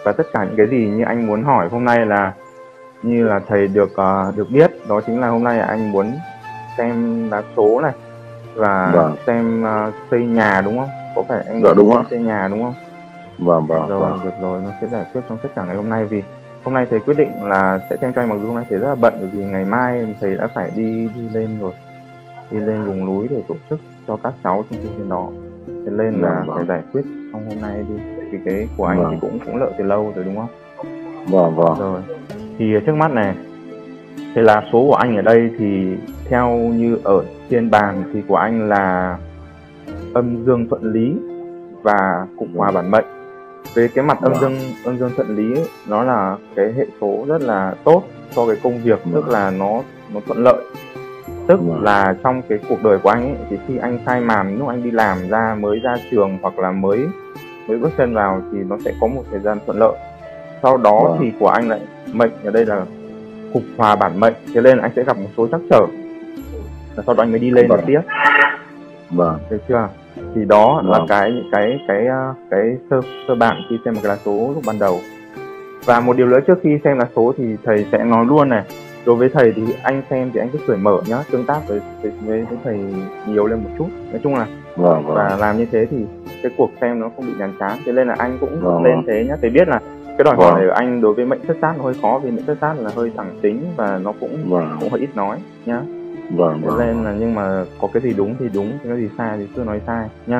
và tất cả những cái gì như anh muốn hỏi hôm nay là như là thầy được biết, đó chính là hôm nay anh muốn xem lá số này và xem xây nhà, đúng không? Có phải anh đúng không? xây nhà đúng không? Rồi, được rồi, nó sẽ giải quyết trong tất cả ngày hôm nay. Vì hôm nay thầy quyết định là sẽ xem cho anh, mặc dù hôm nay thầy rất là bận bởi vì ngày mai thầy đã phải đi lên rồi, đi lên vùng núi để tổ chức cho các cháu trong chương trình đó. Thế nên là phải giải quyết trong hôm nay đi. Vì cái của anh thì cũng lợi từ lâu rồi, đúng không? Rồi. Thì trước mắt này, thì là số của anh ở đây thì theo như ở trên bàn thì của anh là âm dương thuận lý và cục hòa bản mệnh. Về cái mặt âm dương thuận lý ấy, nó là cái hệ số rất là tốt cho cái công việc, tức là nó thuận lợi. Tức là trong cái cuộc đời của anh ấy, thì khi anh khai màn lúc anh đi làm ra, mới ra trường hoặc là mới bước chân vào thì nó sẽ có một thời gian thuận lợi. Sau đó thì của anh lại mệnh ở đây là cục hòa bản mệnh, thế nên là anh sẽ gặp một số trắc trở, và sau đó anh mới đi lên được tiếp. Được chưa? Thì đó là cái sơ bản khi xem một cái lá số lúc ban đầu. Và một điều nữa, trước khi xem lá số thì thầy sẽ nói luôn này, đối với thầy thì anh xem thì anh cứ cởi mở nhá, tương tác với thầy nhiều lên một chút, nói chung là và làm như thế thì cái cuộc xem nó không bị nhàm chán. Thế nên là anh cũng lên thế nhá. Thầy biết là cái đòi hỏi này của anh đối với mệnh thất sát nó hơi khó, vì mệnh thất sát là hơi thẳng tính và nó cũng hơi ít nói nhá. Thế nên là nhưng mà có cái gì đúng thì đúng, cái gì sai thì cứ nói sai nhá.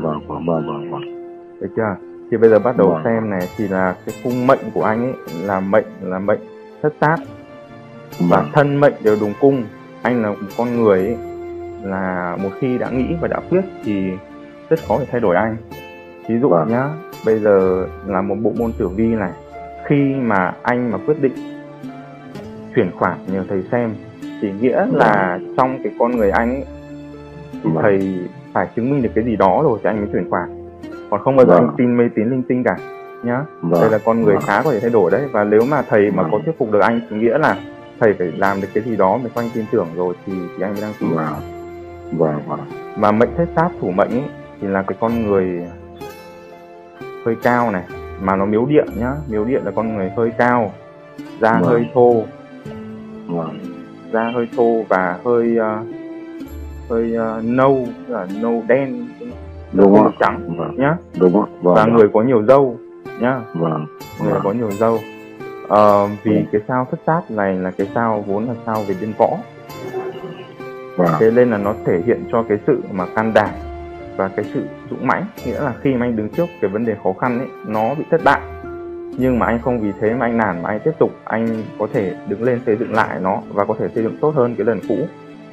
Được chưa? Thì bây giờ bắt đầu xem này, thì là cái cung mệnh của anh ấy là mệnh thất sát và thân mệnh đều đồng cung. Anh là một con người ấy, là một khi đã nghĩ và đã quyết thì rất khó để thay đổi anh. Ví dụ nhá, bây giờ là một bộ môn tử vi này, khi mà anh mà quyết định chuyển khoản nhờ thầy xem thì nghĩa là trong cái con người anh ấy, thì thầy phải chứng minh được cái gì đó rồi thì anh mới chuyển khoản, còn không bao giờ anh tin mê tín linh tinh cả nhá. Đây là con người khá có thể thay đổi đấy, và nếu mà thầy mà có thuyết phục được anh thì nghĩa là thầy phải làm được cái gì đó mà anh tin tưởng rồi thì anh mới đăng ký. Mà mệnh thất sát thủ mệnh ấy thì là cái con người hơi cao này, mà nó miếu điện nhá. Miếu điện là con người hơi cao, da hơi thô, da hơi thô và hơi nâu, là nâu đen, không trắng nhá. Và người có nhiều râu nhá. Người có nhiều râu. Vì cái sao thất sát này là cái sao vốn là sao về bên võ, thế nên là nó thể hiện cho cái sự mà can đảm và cái sự dũng mãnh. Nghĩa là khi mà anh đứng trước cái vấn đề khó khăn ấy, nó bị thất bại, nhưng mà anh không vì thế mà anh nản, mà anh tiếp tục, anh có thể đứng lên xây dựng lại nó và có thể xây dựng tốt hơn cái lần cũ.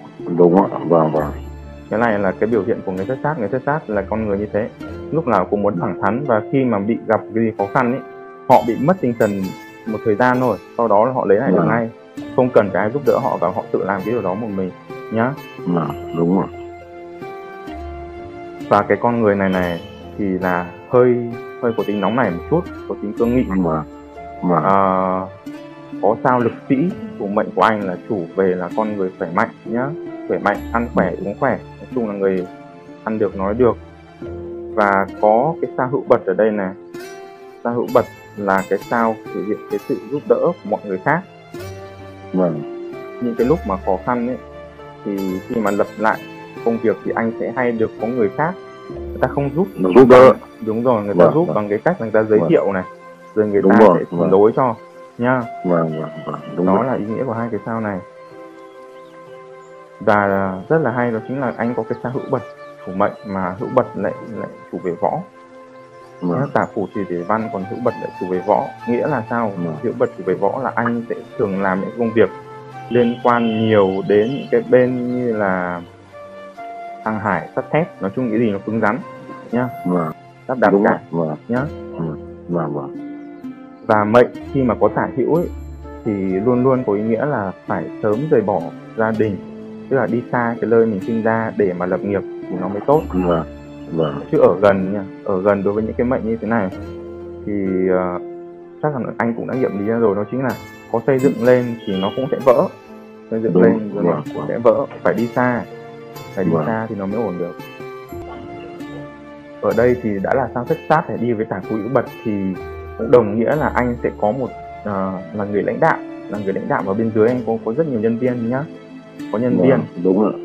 Cái này là cái biểu hiện của người thất sát. Người thất sát là con người như thế, lúc nào cũng muốn thẳng thắn, và khi mà bị gặp cái gì khó khăn ấy, họ bị mất tinh thần một thời gian thôi, sau đó là họ lấy lại được ngay, không cần cái ai giúp đỡ họ và họ tự làm cái điều đó một mình nhá. Và cái con người này thì là hơi có tính nóng nảy một chút, có tính cương nghị. Có sao lực sĩ của mệnh của anh là chủ về là con người khỏe mạnh nhá, khỏe mạnh, ăn khỏe uống khỏe, nói chung là người ăn được nói được. Và có cái sao hữu bật ở đây này. Sao hữu bật là cái sao thể hiện cái sự giúp đỡ của mọi người khác. Những cái lúc mà khó khăn ấy, thì khi mà lập lại công việc thì anh sẽ hay được có người khác, người ta không giúp đỡ. Đúng rồi, người ta giúp bằng cái cách người ta giới thiệu này, rồi người ta sẽ phản đối cho nhá. Đó là ý nghĩa của hai cái sao này. Và rất là hay, đó chính là anh có cái sao hữu bật chủ mệnh, mà hữu bật lại chủ về võ. Tả phủ chỉ về văn, còn hữu bật lại chủ về võ. Nghĩa là sao? Hữu bật chủ về võ là anh sẽ thường làm những công việc liên quan nhiều đến những cái bên như là hàng hải, sắt thép, nói chung cái gì nó cứng rắn nhá, lắp đặt cả nhá. Và mệnh khi mà có tả hữu ấy thì luôn luôn có ý nghĩa là phải sớm rời bỏ gia đình, tức là đi xa cái nơi mình sinh ra để mà lập nghiệp thì nó mới tốt. Chứ ở gần nha, ở gần đối với những cái mệnh như thế này thì chắc là anh cũng đã nghiệm lý ra rồi, đó chính là có xây dựng lên thì nó cũng sẽ vỡ, xây dựng lên rồi nó cũng sẽ vỡ, phải đi xa thì nó mới ổn được. Ở đây thì đã là sao thất sát để đi với tả phú hữu bật thì cũng đồng nghĩa là anh sẽ có một là người lãnh đạo, và bên dưới anh có rất nhiều nhân viên nhá, có nhân viên. Đúng rồi.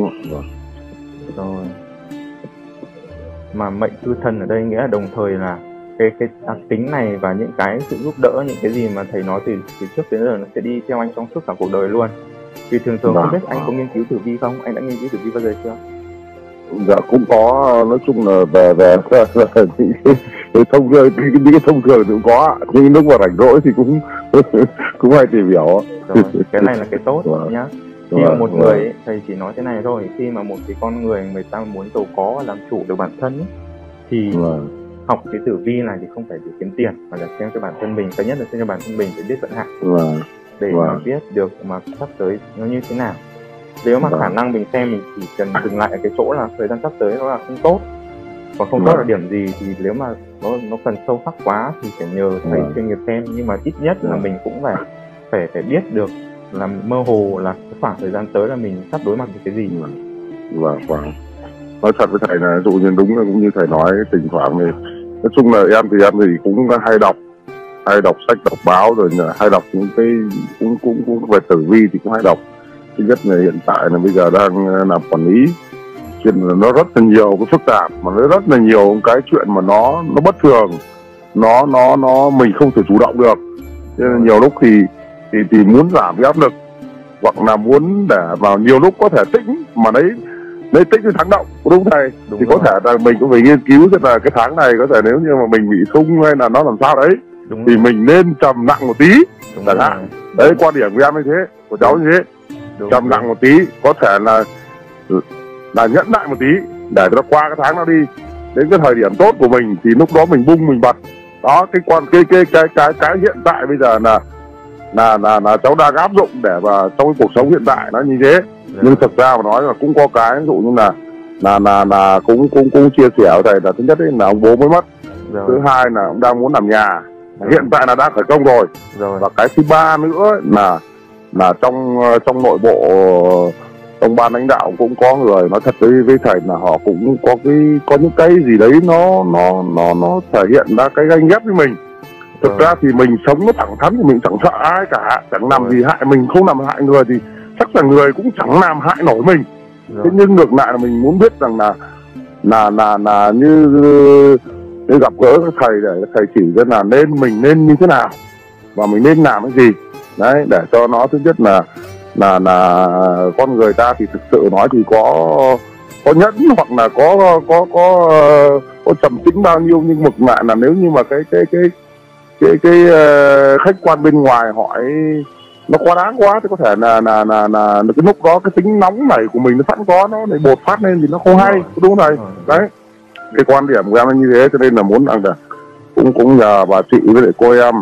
Rồi. Mà mệnh cư thần ở đây nghĩa là đồng thời là cái đặc tính này và những cái sự giúp đỡ, những cái gì mà thầy nói từ trước đến giờ nó sẽ đi theo anh trong suốt cả cuộc đời luôn. Vì thường không biết anh có nghiên cứu tử vi không? Anh đã nghiên cứu tử vi bao giờ chưa? Dạ cũng có, nói chung là về những cái thông thường thì cũng có, nhưng lúc mà rảnh rỗi thì cũng hay tìm hiểu. Rồi, cái này là cái tốt nhá. Khi mà một người ấy, thầy chỉ nói thế này thôi, khi mà một cái con người ta muốn giàu có và làm chủ được bản thân ấy, thì học cái tử vi này thì không phải để kiếm tiền, mà là xem cho bản thân mình. Cái nhất là xem cho bản thân mình để biết vận hạn, để mà biết được mà sắp tới nó như thế nào. Nếu mà khả năng mình xem, mình chỉ cần dừng lại ở cái chỗ là thời gian sắp tới nó là không tốt. Còn không tốt là điểm gì thì nếu mà nó cần sâu sắc quá thì phải nhờ thầy chuyên nghiệp xem. Nhưng mà ít nhất là mình cũng phải biết được là mơ hồ là cái khoảng thời gian tới là mình sắp đối mặt với cái gì. Nói thật với thầy là dụ như đúng là cũng như thầy nói, thỉnh thoảng thì nói chung là em thì cũng hay đọc sách, đọc báo, rồi hay đọc những cái cũng về tử vi thì cũng hay đọc. Thứ nhất là hiện tại là bây giờ đang làm quản lý, chuyện là nó rất là nhiều cái phức tạp, mà nó rất là nhiều cái chuyện mà nó bất thường, nó mình không thể chủ động được. Cho nên nhiều lúc thì muốn giảm cái áp lực, hoặc là muốn để vào nhiều lúc có thể tĩnh, mà đấy tĩnh cái tháng động, đúng thầy? Thì có thể là mình cũng phải nghiên cứu xem là cái tháng này có thể nếu như mà mình bị sung hay là nó làm sao đấy, thì mình nên trầm nặng một tí, chẳng hạn. Đấy, quan điểm của em như thế, của cháu như thế. Trầm nặng một tí, có thể là nhẫn nại một tí để nó qua cái tháng nó đi, đến cái thời điểm tốt của mình thì lúc đó mình bung, mình bật. Đó, cái hiện tại bây giờ là cháu đang áp dụng để vào trong cái cuộc sống hiện tại nó như thế. Nhưng thực ra mà nói là cũng có cái ví dụ như là cũng chia sẻ với thầy là thứ nhất là ông bố mới mất, thứ hai là ông đang muốn làm nhà, hiện tại là đã khởi công rồi. Và cái thứ ba nữa là trong nội bộ, trong ban lãnh đạo cũng có người nói thật với thầy là họ cũng có những cái gì đấy nó thể hiện ra cái ganh ghét với mình. Thực ra thì mình sống nó thẳng thắn thì mình chẳng sợ ai cả, chẳng làm gì hại mình, không làm hại người thì chắc là người cũng chẳng làm hại nổi mình. Thế nhưng ngược lại là mình muốn biết rằng là như gặp gỡ các thầy để thầy chỉ ra là mình nên như thế nào và mình nên làm cái gì đấy, để cho nó thứ nhất là con người ta thì thực sự nói thì có nhẫn, hoặc là có trầm tĩnh bao nhiêu, nhưng ngược lại là nếu như mà cái khách quan bên ngoài hỏi nó quá đáng quá thì có thể là cái lúc đó cái tính nóng này của mình nó sẵn có, nó lại bột phát lên thì nó không hay, đúng không thầy? Đấy, cái quan điểm của em là như thế, cho nên là muốn rằng là cũng nhờ bà chị với lại cô em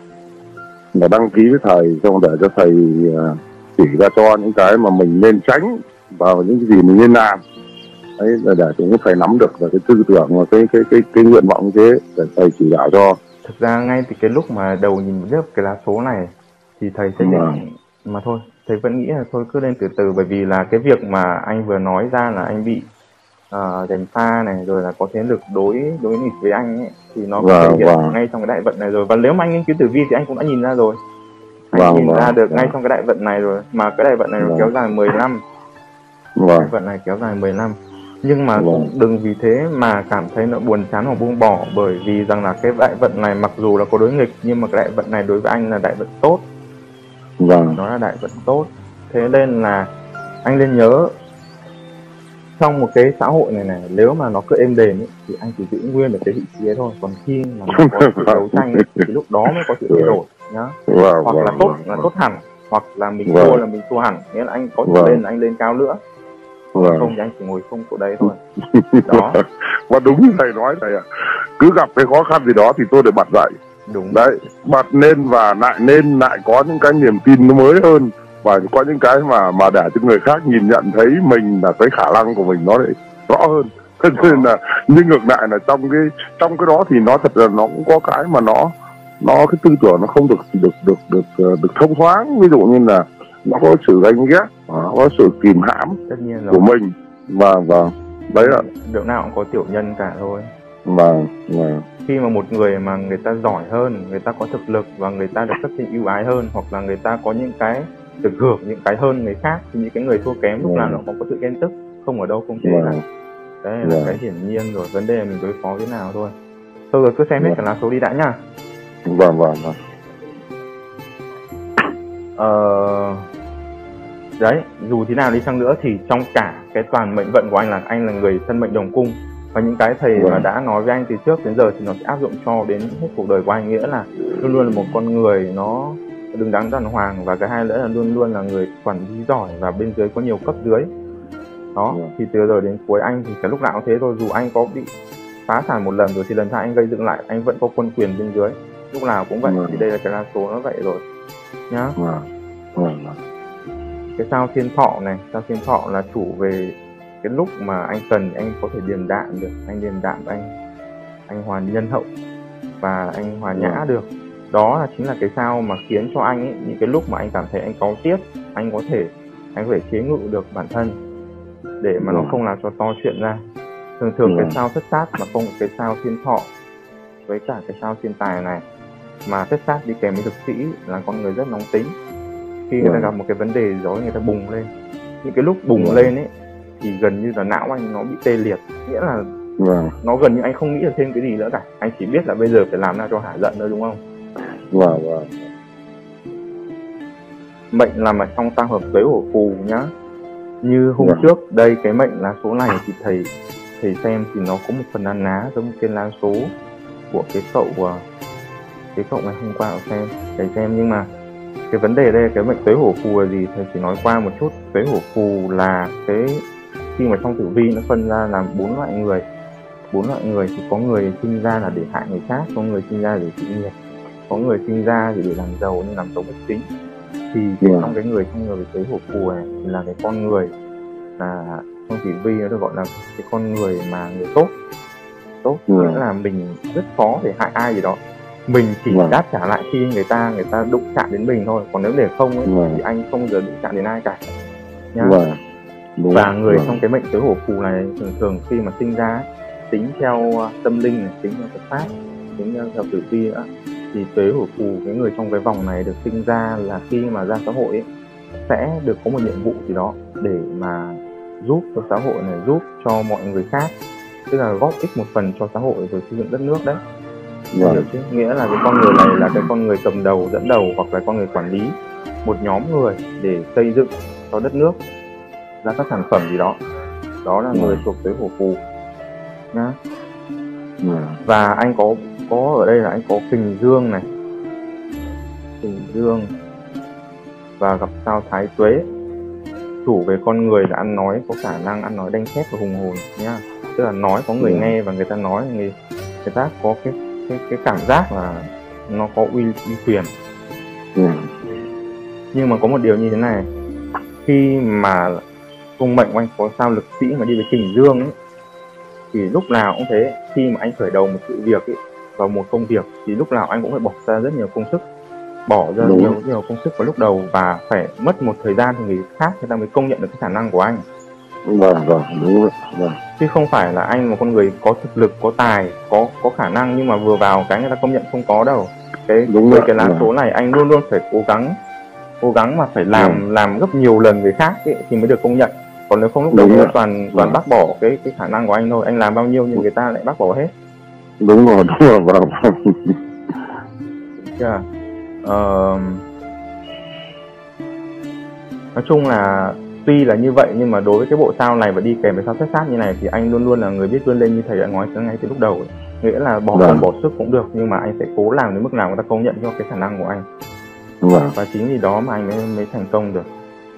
là đăng ký với thầy, xong để cho thầy chỉ ra cho những cái mà mình nên tránh và những cái gì mình nên làm. Đấy là để chúng thầy nắm được về cái tư tưởng và cái nguyện vọng như thế để thầy chỉ đạo cho. Thực ra ngay từ cái lúc mà đầu nhìn biết cái lá số này thì thầy sẽ định, mà thôi thầy vẫn nghĩ là thôi cứ lên từ từ, bởi vì là cái việc mà anh vừa nói ra là anh bị giành pha này, rồi là có thế lực đối nghịch với anh ấy, thì nó có thể hiện ngay trong cái đại vận này rồi. Và nếu mà anh nghiên cứu tử vi thì anh cũng đã nhìn ra rồi, anh nhìn ra được ngay trong cái đại vận này rồi, mà cái đại vận này nó kéo dài 10 năm. Đại vận này kéo dài 10 năm. Nhưng mà cũng đừng vì thế mà cảm thấy nó buồn chán hoặc buông bỏ, bởi vì rằng là cái đại vận này mặc dù là có đối nghịch nhưng mà cái đại vận này đối với anh là đại vận tốt. Nó là đại vận tốt. Thế nên là anh nên nhớ, trong một cái xã hội này nếu mà nó cứ êm đềm ấy, thì anh chỉ giữ nguyên được cái vị trí ấy thôi. Còn khi mà nó có sự đấu tranh ấy, thì lúc đó mới có sự thay đổi nhá. Hoặc là tốt hẳn, hoặc là mình thua là mình thua hẳn, nghĩa là anh có thể lên là anh lên cao nữa. Không thì anh chỉ ngồi không chỗ đấy thôi. Đó. Và đúng như thầy nói thầy ạ, cứ gặp cái khó khăn gì đó thì tôi để bật dậy. Đúng đấy, bật lên và lại có những cái niềm tin nó mới hơn, và có những cái mà để cho người khác nhìn nhận thấy mình là cái khả năng của mình nó lại rõ hơn. Thế nên là nhưng ngược lại là trong cái đó thì nó thật là nó cũng có cái mà nó cái tư tưởng nó không được thông thoáng, ví dụ như là nó có sự ganh ghét, có sự kìm hãm tất nhiên rồi của mình, và đấy ạ. Điều nào cũng có tiểu nhân cả thôi. Vâng, vâng. Khi mà một người mà người ta giỏi hơn, người ta có thực lực và người ta được cấp trên ưu ái hơn, hoặc là người ta có những cái được hưởng những cái hơn người khác, thì những cái người thua kém lúc nào nó cũng có sự ghen tức, không ở đâu không chế cả. Đấy là cái hiển nhiên rồi, vấn đề mình đối phó thế nào thôi. Thôi rồi cứ xem hết cả lá số đi đã nhá. Vâng, vâng, vâng. Đấy, dù thế nào đi chăng nữa thì trong cả cái toàn mệnh vận của anh là người thân mệnh đồng cung, và những cái thầy mà đã nói với anh từ trước đến giờ thì nó sẽ áp dụng cho đến hết cuộc đời của anh, nghĩa là luôn luôn là một con người nó đứng đắn đàng hoàng, và cái hai nữa là luôn luôn là người quản lý giỏi và bên dưới có nhiều cấp dưới. Đó, thì từ giờ đến cuối anh thì cái lúc nào cũng thế thôi, dù anh có bị phá sản một lần rồi thì lần sau anh gây dựng lại anh vẫn có quân quyền bên dưới, lúc nào cũng vậy. Thì đây là cái lá số nó vậy rồi nhá. Cái sao thiên thọ này, sao thiên thọ là chủ về cái lúc mà anh cần anh có thể điềm đạm được, anh điềm đạm, anh hòa nhân hậu và anh hòa nhã được. Đó là chính là cái sao mà khiến cho anh ấy, những cái lúc mà anh cảm thấy anh cáu tiết, anh có thể chế ngự được bản thân để mà nó không làm cho to chuyện ra. Thường cái sao thất sát mà không cái sao thiên thọ với cả cái sao thiên tài này mà thất sát đi kèm với thực sĩ là con người rất nóng tính. Khi người ta gặp một cái vấn đề rồi người ta bùng lên, những cái lúc bùng lên ấy thì gần như là não anh nó bị tê liệt, nghĩa là nó gần như anh không nghĩ được thêm cái gì nữa cả, anh chỉ biết là bây giờ phải làm nào cho hả giận thôi, đúng không? Mệnh làm ở trong tam hợp tuế hổ phù nhá. Như hôm trước đây cái mệnh lá số này thì thầy xem thì nó có một phần na ná giống cái lá số của cái cậu ngày hôm qua thầy xem, nhưng mà cái vấn đề đây cái mệnh tuế hổ phù là gì, thầy chỉ nói qua một chút. Tuế hổ phù là cái khi mà trong tử vi nó phân ra làm 4 loại người thì có người sinh ra là để hại người khác, có người sinh ra để trị nghiệp, có người sinh ra thì để làm giàu nhưng làm xấu bất chính. Thì trong cái người tuế hổ phù này thì là cái con người là trong tử vi nó được gọi là cái con người mà người tốt, nghĩa là mình rất khó để hại ai gì đó, mình chỉ đáp trả lại khi người ta đụng chạm đến mình thôi, còn nếu để không ấy, thì anh không giờ đụng chạm đến ai cả nhá. Và người trong cái mệnh tuế hổ phù này thường khi mà sinh ra tính theo tâm linh này, tính theo Phật pháp, tính theo tử vi nữa, thì tuế hổ phù cái người trong cái vòng này được sinh ra là khi mà ra xã hội ấy, sẽ được có một nhiệm vụ gì đó để mà giúp cho xã hội này, giúp cho mọi người khác, tức là góp ích một phần cho xã hội rồi xây dựng đất nước đấy. Hiểu chứ? Nghĩa là cái con người này là cái con người cầm đầu, dẫn đầu, hoặc là con người quản lý một nhóm người để xây dựng cho đất nước ra các sản phẩm gì đó. Đó là người thuộc tuế hổ phù nhá. Và anh có ở đây là anh có kình dương này, kình dương và gặp sao thái tuế, chủ về con người là ăn nói, có khả năng ăn nói đanh thép và hùng hồn nhá. Tức là nói có người nghe và người ta nói người ta có cái cảm giác là nó có uy quyền. Nhưng mà có một điều như thế này, khi mà cung mệnh của anh có sao lực sĩ mà đi với kình dương ấy, thì lúc nào cũng thế, khi mà anh khởi đầu một sự việc ấy, vào một công việc thì lúc nào anh cũng phải bỏ ra rất nhiều công sức, nhiều công sức vào lúc đầu, và phải mất một thời gian thì người khác người ta mới công nhận được cái khả năng của anh. Chứ không phải là anh một con người có thực lực, có tài, có khả năng nhưng mà vừa vào cái người ta công nhận không có đâu. Cái lá số này anh luôn luôn phải cố gắng mà phải làm gấp nhiều lần người khác ấy, thì mới được công nhận. Còn nếu không lúc đầu người toàn bác bỏ cái khả năng của anh thôi, anh làm bao nhiêu nhưng người ta lại bác bỏ hết. Đúng rồi. Nói chung là tuy là như vậy nhưng mà đối với cái bộ sao này và đi kèm với sao thất sát như này thì anh luôn luôn là người biết vươn lên, như thầy đã nói ngay từ lúc đầu ấy. Nghĩa là bỏ sức cũng được nhưng mà anh sẽ cố làm đến mức nào người ta công nhận cho cái khả năng của anh. Và chính vì đó mà anh mới thành công được.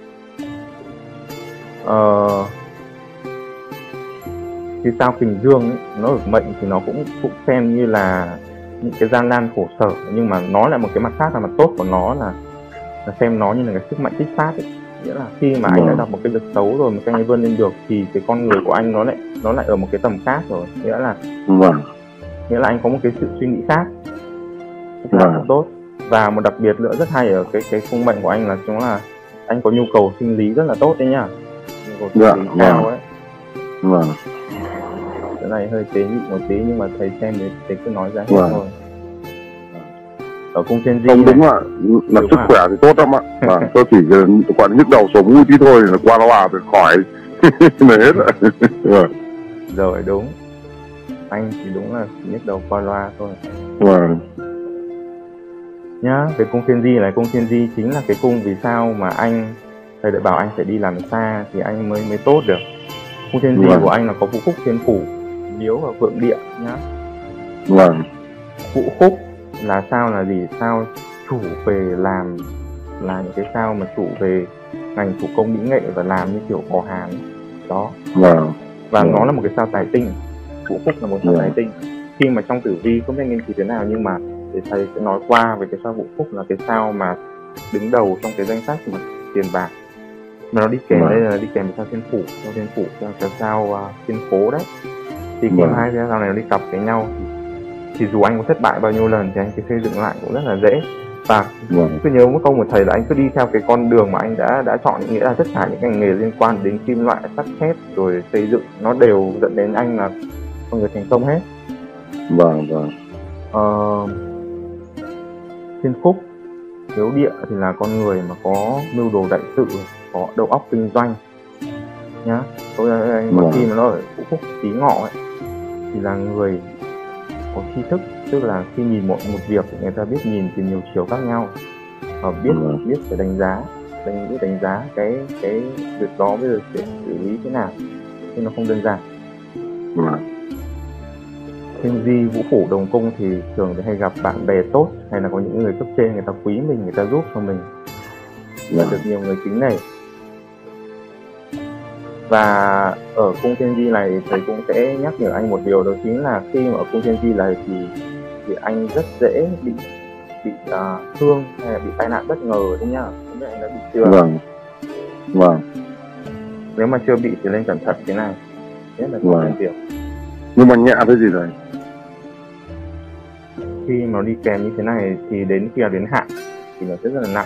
Cái sao kình dương ấy, nó ở mệnh thì nó cũng xem như là những cái gian nan khổ sở, nhưng mà nó là một cái mặt khác, là mặt tốt của nó là xem nó như là cái sức mạnh kích phát ấy. Nghĩa là khi mà anh đã đọc một cái việc xấu rồi mà các anh vươn lên được thì cái con người của anh nó lại ở một cái tầm khác rồi, nghĩa là anh có một cái sự suy nghĩ khác rất tốt. Và một đặc biệt nữa rất hay ở cái cung mệnh của anh là chúng là anh có nhu cầu sinh lý rất là tốt đấy nhá, nhu cầu sinh lý cao ấy. chỗ này hơi tế nhị một tí, nhưng mà thầy xem thì cứ nói ra hết thôi. Ở cung thiên di không đúng ạ, là sức khỏe thì tốt lắm ạ. Tôi chỉ còn nhức đầu sổ mũi tí thôi là qua loa rồi khỏi là hết ạ. Rồi đúng, anh thì đúng là nhức đầu qua loa thôi. Nhá, cái cung thiên di này, cung thiên di chính là cái cung vì sao mà thầy đã bảo anh phải đi làm xa thì anh mới tốt được. Cung thiên di của anh là có Vũ Khúc Thiên Phủ, Miếu và Phượng Địa nhá. Vũ Khúc là sao là gì? Sao chủ về làm là những cái sao mà chủ về ngành thủ công mỹ nghệ và làm như kiểu bò hàn đó. Và nó là một cái sao tài tinh. Vũ Khúc là một sao tài tinh. Khi mà trong tử vi không biết nghiên cứu thế nào, nhưng mà để thầy sẽ nói qua về cái sao Vũ Khúc là cái sao mà đứng đầu trong cái danh sách mà tiền bạc, mà nó đi kèm đây là đi kèm với sao Thiên Phủ, cái sao Thiên Phố đấy. Thì khi hai cái sao này nó đi cặp với nhau thì dù anh có thất bại bao nhiêu lần thì anh cứ xây dựng lại cũng rất là dễ. Và cứ nhớ một câu của thầy là anh cứ đi theo cái con đường mà anh đã chọn, nghĩa là tất cả những ngành nghề liên quan đến kim loại, sắt thép rồi xây dựng nó đều dẫn đến anh là con người thành công hết. Thiên Phúc, Hiếu Địa thì là con người mà có mưu đồ đại sự, có đầu óc kinh doanh nhá. Khi mà nó ở Vũ Phúc Tý Ngọ ấy thì là người có tri thức, tức là khi nhìn một việc thì người ta biết nhìn từ nhiều chiều khác nhau và biết phải đánh giá cái việc đó bây giờ sẽ xử lý thế nào, nhưng nó không đơn giản. Thiên di Vũ Phủ Đồng Cung thì thường hay gặp bạn bè tốt, hay là có những người cấp trên người ta quý mình, người ta giúp cho mình và được nhiều người kính nể. Và ở cung thiên di này thầy cũng sẽ nhắc nhở anh một điều, đó chính là khi mà ở cung thiên di này thì anh rất dễ bị thương hay là bị tai nạn bất ngờ đấy nhá. Không biết anh đã bị chưa? Nếu mà chưa bị thì lên cẩn thận thế này, nhất là cung thiên di. Nhưng mà nhẹ thế gì rồi? Khi mà nó đi kèm như thế này thì đến khi nào đến hạn thì nó sẽ rất là nặng.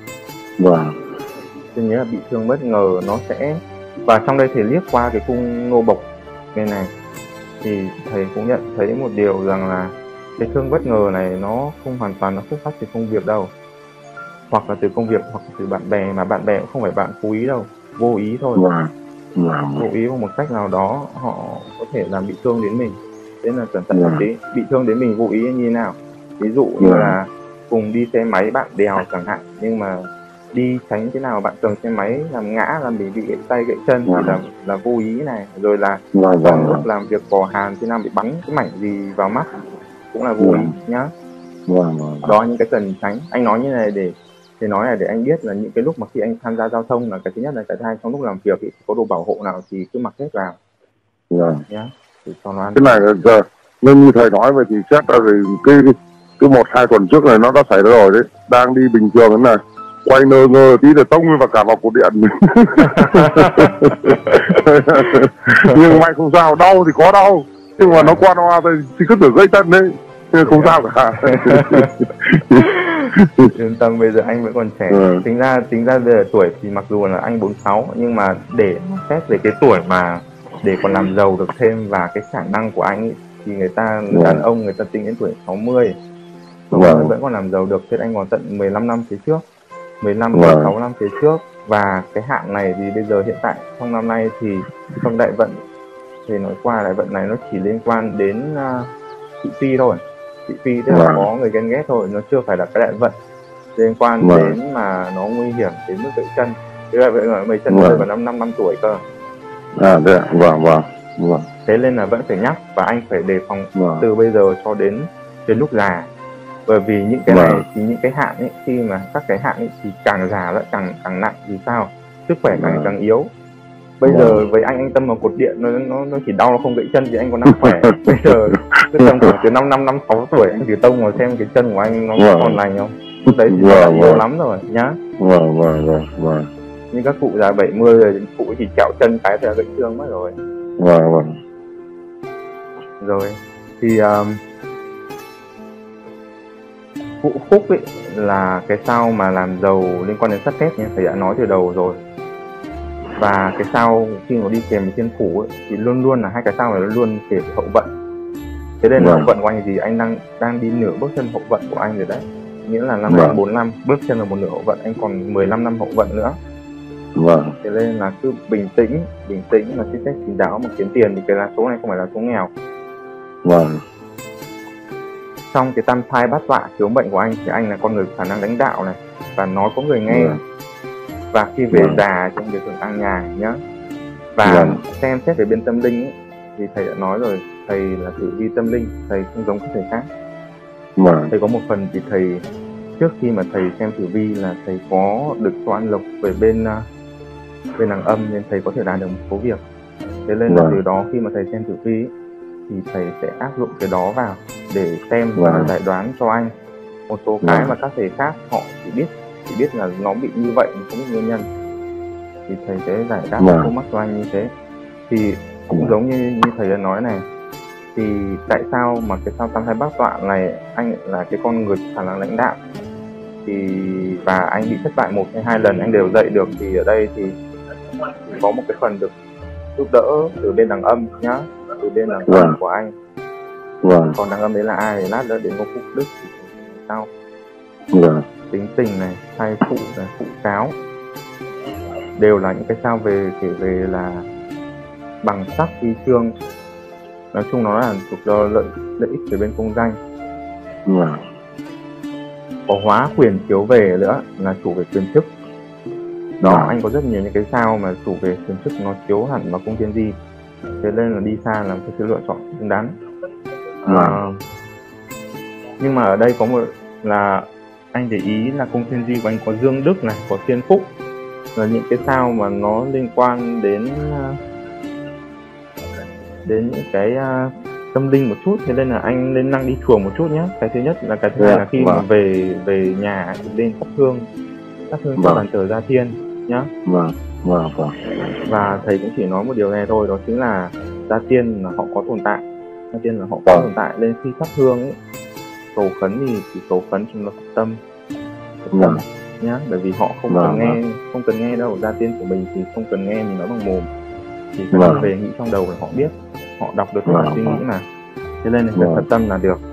Tôi nhớ là bị thương bất ngờ nó sẽ. Và trong đây thầy liếc qua cái cung Ngô Bộc bên này thì thầy cũng nhận thấy một điều rằng là cái thương bất ngờ này nó không hoàn toàn nó xuất phát từ công việc đâu, hoặc là từ công việc hoặc là từ bạn bè, mà bạn bè cũng không phải bạn cố ý đâu, vô ý thôi. Vô ý bằng một cách nào đó họ có thể làm bị thương đến mình, thế là cẩn thận một tí. Bị thương đến mình vô ý như thế nào? Ví dụ như là cùng đi xe máy bạn đèo chẳng hạn, nhưng mà đi tránh thế nào bạn trồng xe máy làm ngã, làm bị gãy tay gãy chân thì là vô ý này. Rồi là trong lúc làm việc bò hàn thế nào bị bắn cái mảnh gì vào mắt cũng là vô ý nhá. Đó, những cái cần tránh. Anh nói như này để nói này để anh biết là những cái lúc mà khi anh tham gia giao thông là cái thứ nhất là cái thứ hai, trong lúc làm việc thì có đồ bảo hộ nào thì cứ mặc hết vào nhá, để cho nó an cái này giờ nên như thầy nói vậy thì chắc là cái 1-2 tuần trước này nó đã xảy ra rồi đấy. Đang đi bình thường thế này, quay ngơ ngơ tí rồi tông vào cả vào cột điện. Nhưng may không sao, đau thì có đau, nhưng mà nó qua loa thôi thì cứ tưởng gãy chân đấy, không sao cả. Yên tâm, bây giờ anh vẫn còn trẻ. Tính ra bây giờ tuổi thì mặc dù là anh 46, nhưng mà để xét về cái tuổi mà để còn làm giàu được thêm và cái khả năng của anh ấy, thì người đàn ông người ta tính đến tuổi 60 vẫn còn làm giàu được. Thế anh còn tận 15 năm phía trước, 16 năm phía trước. Và cái hạn này thì bây giờ hiện tại trong năm nay thì trong đại vận thì nói qua đại vận này nó chỉ liên quan đến thị phi thôi. Thị phi tức là có người ghen ghét thôi, nó chưa phải là cái đại vận liên quan đến mà nó nguy hiểm đến mức gãy chân. Thế là vậy mấy chân rơi vào 5 tuổi cơ. Thế nên là vẫn phải nhắc và anh phải đề phòng từ bây giờ cho đến lúc già. Bởi vì những cái này thì những cái hạn ấy, khi mà các cái hạn ấy thì càng già lại càng nặng. Vì sao? Sức khỏe càng yếu. Bây giờ với anh tâm vào cột điện nó chỉ đau, nó không gãy chân thì anh còn đang khỏe. Bây giờ cứ tầm khoảng từ 5 6 tuổi anh thử tông vào xem cái chân của anh nó còn lành không. Lúc đấy thì nó yếu lắm rồi nhá. Nhưng các cụ già 70 rồi, cụ chỉ chẹo chân cái thì gãy xương mất rồi. Rồi thì Vũ Phúc ấy là cái sao mà làm giàu liên quan đến sắt thép như thầy đã nói từ đầu rồi. Và cái sao khi nó đi kèm với thiên phủ ấy, thì luôn luôn là hai cái sao này luôn luôn kể về hậu vận. Thế nên là hậu vận của anh thì anh đang đi nửa bước chân hậu vận của anh rồi đấy. Nghĩa là năm nay 45 bước chân là một nửa hậu vận, anh còn 15 năm hậu vận nữa. Thế nên là cứ bình tĩnh mà suy xét kín đáo mà kiếm tiền, thì cái là số này không phải là số nghèo. Trong cái tam thai bát vạ chiếu mệnh của anh thì anh là con người khả năng lãnh đạo này, và nói có người nghe. Và khi về già trong việc hưởng an nhàn nhá. Và xem xét về bên tâm linh ấy, thì thầy đã nói rồi, thầy là tử vi tâm linh, thầy không giống các thầy khác. Thầy có một phần thì thầy trước khi mà thầy xem tử vi là thầy có được cho ăn lộc về bên đằng âm, nên thầy có thể làm được một số việc. Thế nên là từ đó khi mà thầy xem tử vi ấy, thì thầy sẽ áp dụng cái đó vào để xem và giải đoán cho anh một số cái mà các thầy khác họ chỉ biết là nó bị như vậy, không biết nguyên nhân, thì thầy sẽ giải đáp câu mắc cho anh như thế. Thì cũng giống như thầy đã nói này, thì tại sao mà cái sao tam thai bát vạ này anh là cái con người khả năng lãnh đạo, thì và anh bị thất bại 1 hay 2 lần anh đều dậy được, thì ở đây thì có một cái phần được giúp đỡ từ bên đằng âm nhá, từ bên đằng âm của anh. Còn đằng âm đấy là ai thì lát nữa đến có Phúc Đức thì sau. Tính tình này, thai phụ này, phụ cáo đều là những cái sao kể về là bằng sắc huy chương. Nói chung nó là thuộc lợi ích về bên công danh. Có hóa quyền chiếu về nữa là chủ về quyền chức. Đó, anh có rất nhiều những cái sao mà chủ về quyền chức nó chiếu hẳn vào cung thiên di. Thế nên là đi xa là cái lựa chọn đúng đắn. Nhưng mà ở đây có một là anh để ý là cung thiên di của anh có dương đức này, có thiên phúc, là những cái sao mà nó liên quan đến những cái tâm linh một chút. Thế nên là anh nên năng đi chùa một chút nhé. Cái thứ nhất là cái thứ hai là khi mà về nhà thì lên thắp hương cho bàn thờ Gia Thiên nhá. Và thầy cũng chỉ nói một điều này thôi, đó chính là Gia Tiên là họ có tồn tại, nên khi thắp hương ấy, cầu khấn thì chỉ cầu khấn trong Phật tâm nhá, bởi vì họ không cần nghe đâu. Gia Tiên của mình thì không cần nghe mình nói bằng mồm, chỉ cần về nghĩ trong đầu là họ biết, họ đọc được cái suy nghĩ mà. Thế nên là Phật tâm là được.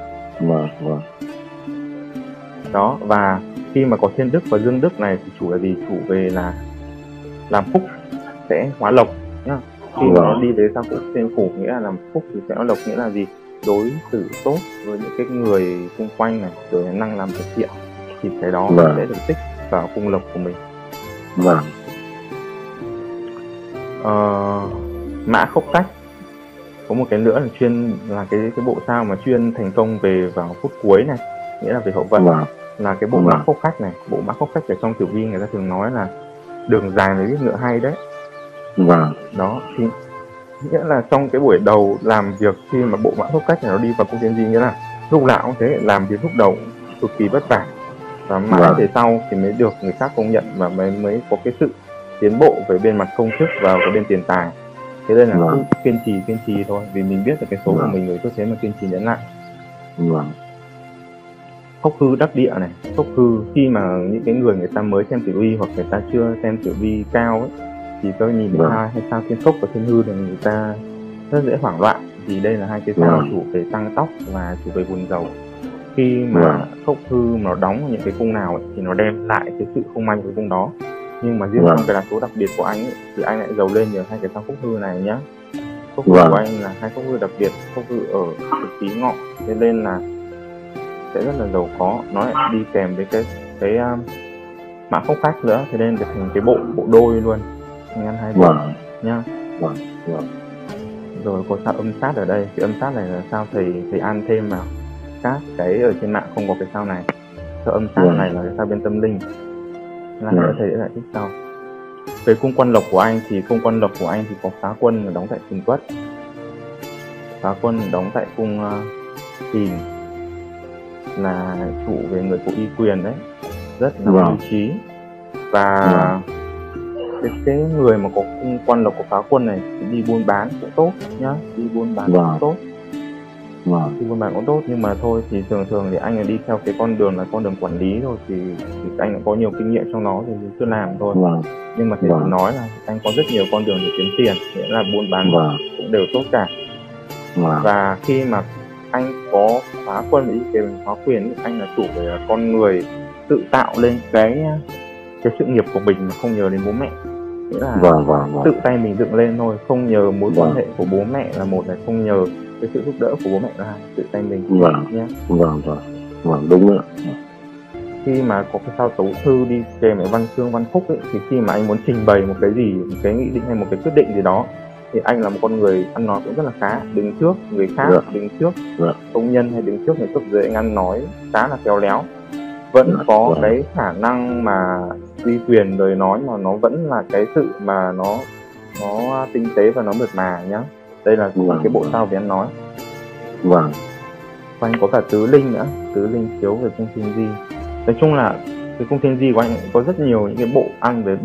Đó, và khi mà có thiên đức và dương đức này thì chủ là gì? Chủ về là làm phúc sẽ hóa lộc nhá. Khi mà nó đi về sao phúc thiên phủ nghĩa là làm phúc thì sẽ hóa lộc, nghĩa là gì? Đối xử tốt với những cái người xung quanh này, rồi năng làm thực thiện, thì cái đó sẽ được tích vào cung lộc của mình. Mã khốc cách có một cái nữa là chuyên là cái bộ sao mà chuyên thành công về vào phút cuối này, nghĩa là về hậu vận, là cái bộ mã khốc khách này. Bộ mã khốc khách ở trong tử vi người ta thường nói là đường dài mới biết ngựa hay đấy. Đó thì nghĩa là trong cái buổi đầu làm việc, khi mà bộ mã khốc cách này nó đi vào cung thiên di, nghĩa là lúc nào cũng thế, làm việc lúc đầu cực kỳ vất vả, và mãi về sau thì mới được người khác công nhận, và mới có cái sự tiến bộ về bên mặt công chức và cái bên tiền tài. Thế nên là cứ kiên trì thôi, vì mình biết là cái số của mình rồi, cứ thế mà kiên trì nhẫn lại. Khốc hư đắc địa này. Khốc hư khi mà những cái người ta mới xem tử vi hoặc người ta chưa xem tử vi cao ấy, thì tôi nhìn thấy hai sao thiên khốc và thiên hư thì người ta rất dễ hoảng loạn, vì đây là hai cái sao chủ về tăng tóc và chủ về buồn giàu. Khi mà khốc hư mà nó đóng những cái cung nào ấy, thì nó đem lại cái sự không may của cung đó. Nhưng mà riêng trong cái là số đặc biệt của anh ấy, thì anh lại giàu lên nhờ hai cái sao khốc hư này nhá. Khốc hư của anh là hai khốc hư đặc biệt, khốc hư ở cực tí ngọ, thế nên là sẽ rất là giàu có. Nó lại đi kèm với cái mã khốc khách nữa, thế nên thành cái bộ đôi luôn, anh ăn hai bộ nhá. Rồi có sao âm sát ở đây, cái âm sát này là sao thầy ăn thêm vào các cái ở trên mạng không có cái sao này. Sao âm sát này là cái sao bên tâm linh, là thầy sẽ giải thích sau. Về cung quan lộc của anh thì có phá quân là đóng tại cung Tuất, phá quân đóng tại cung Thìn, là chủ về người có uy quyền đấy, rất là mưu trí. Và cái người mà có cung quan lộc của phá quân này thì đi buôn bán cũng tốt nhá, đi buôn bán cũng tốt. thì buôn bán cũng tốt, nhưng mà thôi thì thường thì anh là đi theo cái con đường là con đường quản lý thôi, thì anh đã có nhiều kinh nghiệm trong nó thì cứ làm thôi. Nhưng mà thầy nói là anh có rất nhiều con đường để kiếm tiền, nghĩa là buôn bán cũng đều tốt cả. Và khi mà anh có phá quân với cái phá quyền, anh là chủ về con người tự tạo lên cái sự nghiệp của mình mà không nhờ đến bố mẹ, nghĩa là tự tay mình dựng lên thôi, không nhờ mối quan hệ của bố mẹ là một này, không nhờ cái sự giúp đỡ của bố mẹ là hai, tự tay mình nhé. Đúng rồi. Khi mà có cái sao tấu thư đi kèm với văn chương văn khúc ấy, thì khi mà anh muốn trình bày một cái gì, một cái nghị định hay một cái quyết định gì đó, thì anh là một con người ăn nói cũng rất là khá, đứng trước người khác, đứng trước công nhân hay đứng trước người cấp dưới, anh ăn nói khá là khéo léo, vẫn có cái khả năng mà uy quyền lời nói mà nó vẫn là cái sự mà nó tinh tế và nó mượt mà nhá. Đây là cái bộ sao về ăn nói. Và anh có cả tứ linh nữa, tứ linh chiếu về cung thiên di. Nói chung là cái cung thiên di của anh có rất nhiều những cái bộ ăn về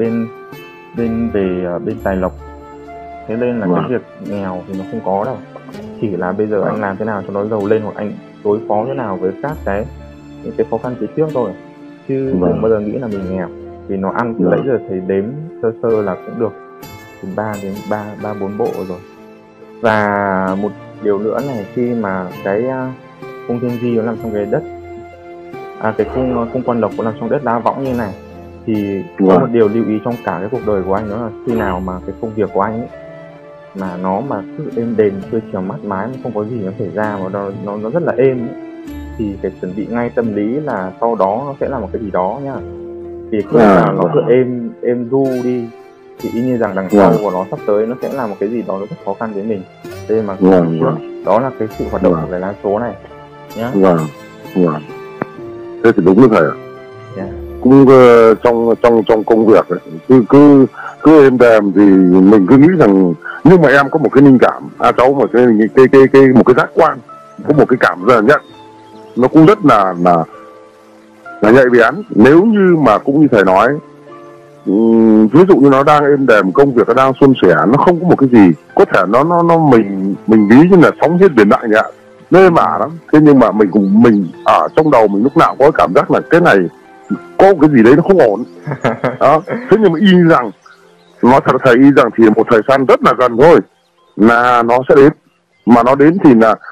bên tài lộc. Thế nên là cái việc nghèo thì nó không có đâu, chỉ là bây giờ anh làm thế nào cho nó giàu lên, hoặc anh đối phó thế nào với các những cái khó khăn phía trước thôi, chứ đừng bao giờ nghĩ là mình nghèo, vì nó ăn từ nãy giờ thầy đếm sơ là cũng được từ 3 đến 4 bộ rồi. Và một điều nữa này, khi mà cái cung thiên di nó nằm trong cái đất, cái cung quan lộc nó nằm trong đất đá võng như này, thì có một điều lưu ý trong cả cái cuộc đời của anh, đó là khi nào mà cái công việc của anh ấy mà nó cứ êm đềm, tươi chiều mát mái, không có gì nó xảy ra mà nó rất là êm ấy, thì phải chuẩn bị ngay tâm lý là sau đó nó sẽ là một cái gì đó nhá. Vì khi nào nó cứ êm du đi thì y như rằng đằng sau của nó sắp tới nó sẽ là một cái gì đó nó rất khó khăn với mình. Thế mà đó là cái sự hoạt động của cái lá số này nhá. Thế thì đúng rồi thầy ạ. Cũng trong công việc ấy, cứ êm đềm thì mình cứ nghĩ rằng, nhưng mà em có một cái linh cảm, cháu một cái giác quan, có một cái cảm giác nhận nó cũng rất là nhạy bén. Nếu như mà cũng như thầy nói, ví dụ như nó đang êm đềm, công việc nó đang suôn sẻ, nó không có một cái gì, có thể nó mình ví như là sóng hết biển đại nhẹ, mê mả lắm. Thế nhưng mà mình ở trong đầu mình lúc nào có cái cảm giác là cái này có một cái gì đấy nó không ổn đó. Thế nhưng mà y rằng nói thật thầy, y rằng thì một thời gian rất là gần thôi là nó sẽ đến, mà nó đến thì là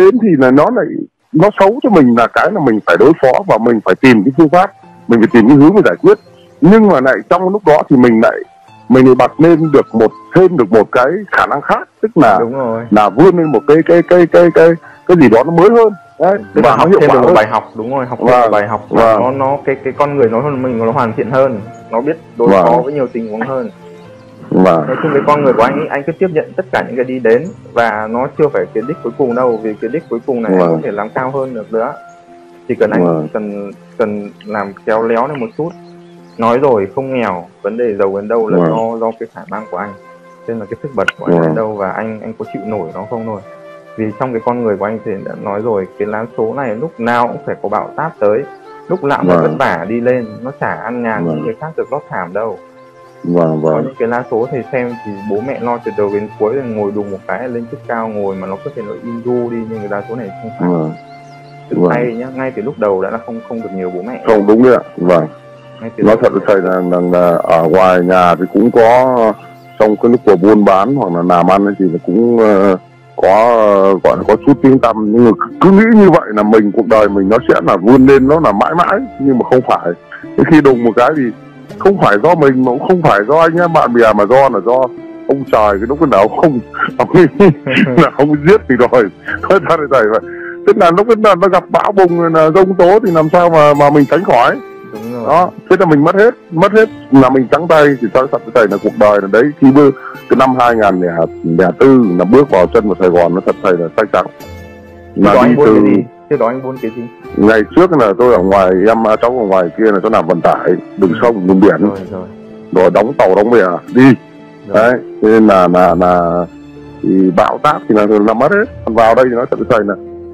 nó xấu cho mình, là cái là mình phải đối phó và mình phải tìm cái phương pháp, mình phải tìm cái hướng để giải quyết. Nhưng mà lại trong lúc đó thì mình lại bật lên được thêm một cái khả năng khác, tức là vươn lên một cái gì đó nó mới hơn đấy, và học thêm được một bài học. Đúng rồi, học thêm một bài học, và nó cái con người nó hơn mình, nó hoàn thiện hơn, nó biết đối phó với nhiều tình huống hơn. Nói chung cái con người của anh cứ tiếp nhận tất cả những cái đi đến, và nó chưa phải cái đích cuối cùng đâu, vì cái đích cuối cùng này anh có thể làm cao hơn được nữa. Chỉ cần anh cần làm khéo léo lên một chút. Nói rồi không nghèo, vấn đề giàu đến đâu là do cái khả năng của anh, nên là cái sức bật của anh đến đâu và anh có chịu nổi nó không thôi. Vì trong cái con người của anh thì đã nói rồi, cái lá số này lúc nào cũng phải có bão táp tới, lúc nào cũng vất vả đi lên, nó chả ăn nhàn như người khác được lót thảm đâu. Có những cái lá số thầy xem thì bố mẹ lo từ đầu đến cuối, rồi ngồi đùng một cái lên chức cao ngồi mà nó có thể nó in du đi, nhưng cái lá số này không phải. Tự tay nhá, ngay từ lúc đầu đã là không được nhiều bố mẹ. Không, đúng đấy ạ. Nói thật với thầy là ở ngoài nhà thì cũng có, trong cái lúc của buôn bán hoặc là làm ăn thì cũng có gọi là có chút tiếng tăm, nhưng mà cứ nghĩ như vậy là cuộc đời mình nó sẽ là vươn lên, nó là mãi mãi, nhưng mà không phải. Thế khi đùng một cái thì không phải do mình, mà cũng không phải do anh em bạn bè, mà do ông trời, cái lúc nào ông giết thì rồi. Thôi thật thầy vậy. Tức là lúc nó gặp bão bùng là giông tố thì làm sao mà mình tránh khỏi. Đó, thế là mình mất hết là mình trắng tay. Thì thật với thầy là cuộc đời là đấy, khi cái năm 2004 là bước vào chân vào Sài Gòn, nó thật thầy là say trắng. Là đi từ thế đó anh buôn cái gì? Ngày trước là tôi ở ngoài, cháu ở ngoài kia là tôi làm vận tải đường sông đường biển, rồi đóng tàu đóng bè đi đấy. Thế nên là thì bão táp thì là mất hết. Vào đây thì nói thật với thầy là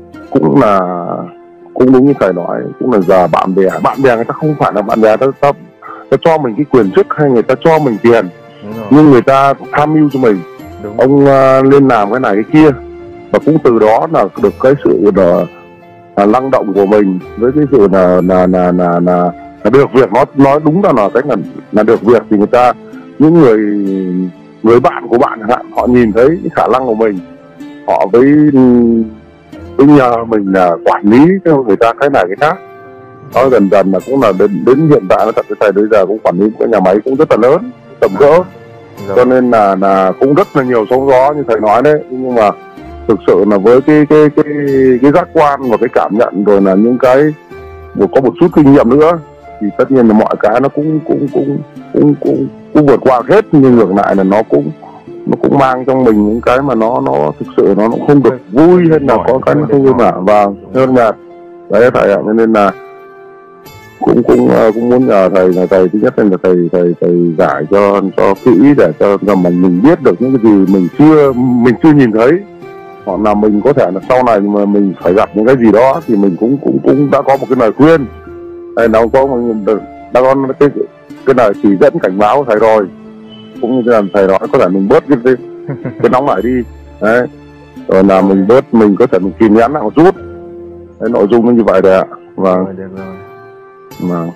cũng đúng như thầy nói, cũng là giờ bạn bè người ta không phải là bạn bè, ta cho mình cái quyền chức hay người ta cho mình tiền, nhưng người ta tham mưu cho mình. Ông lên làm cái này cái kia, và cũng từ đó là được cái sự là năng động của mình, với cái sự là được việc. Nó nói đúng là cách là được việc thì người ta, những người bạn của bạn chẳng hạn, họ nhìn thấy cái khả năng của mình, họ với nhờ mình là quản lý cho người ta cái này cái khác. Nó dần dần là cũng là đến hiện tại nó thật cái thầy bây giờ cũng quản lý cái nhà máy cũng rất là lớn, tầm cỡ, cho nên là cũng rất là nhiều sóng gió như thầy nói đấy. Nhưng mà thực sự là với cái giác quan và cái cảm nhận, rồi là những cái có một chút kinh nghiệm nữa, thì tất nhiên là mọi cái nó cũng vượt qua hết. Nhưng ngược lại là nó cũng mang trong mình những cái mà nó thực sự nó không được vui, hay là có cái nó không vui mà và hơn nhạt đấy thầy ạ. Nên là cũng muốn nhờ thầy là thầy thứ nhất là thầy giải cho kỹ, để cho mình biết được những cái gì mình chưa nhìn thấy, hoặc là mình có thể là sau này mà mình phải gặp những cái gì đó thì mình cũng đã có một cái lời khuyên, hay nó có cái lời chỉ dẫn cảnh báo của thầy rồi. Cũng như là thầy nói, có thể mình bớt cái nóng lại đi đấy, rồi là mình có thể mình kìm nén lại một chút. Cái nội dung nó như vậy đấy ạ. Vâng. Được rồi. Vâng.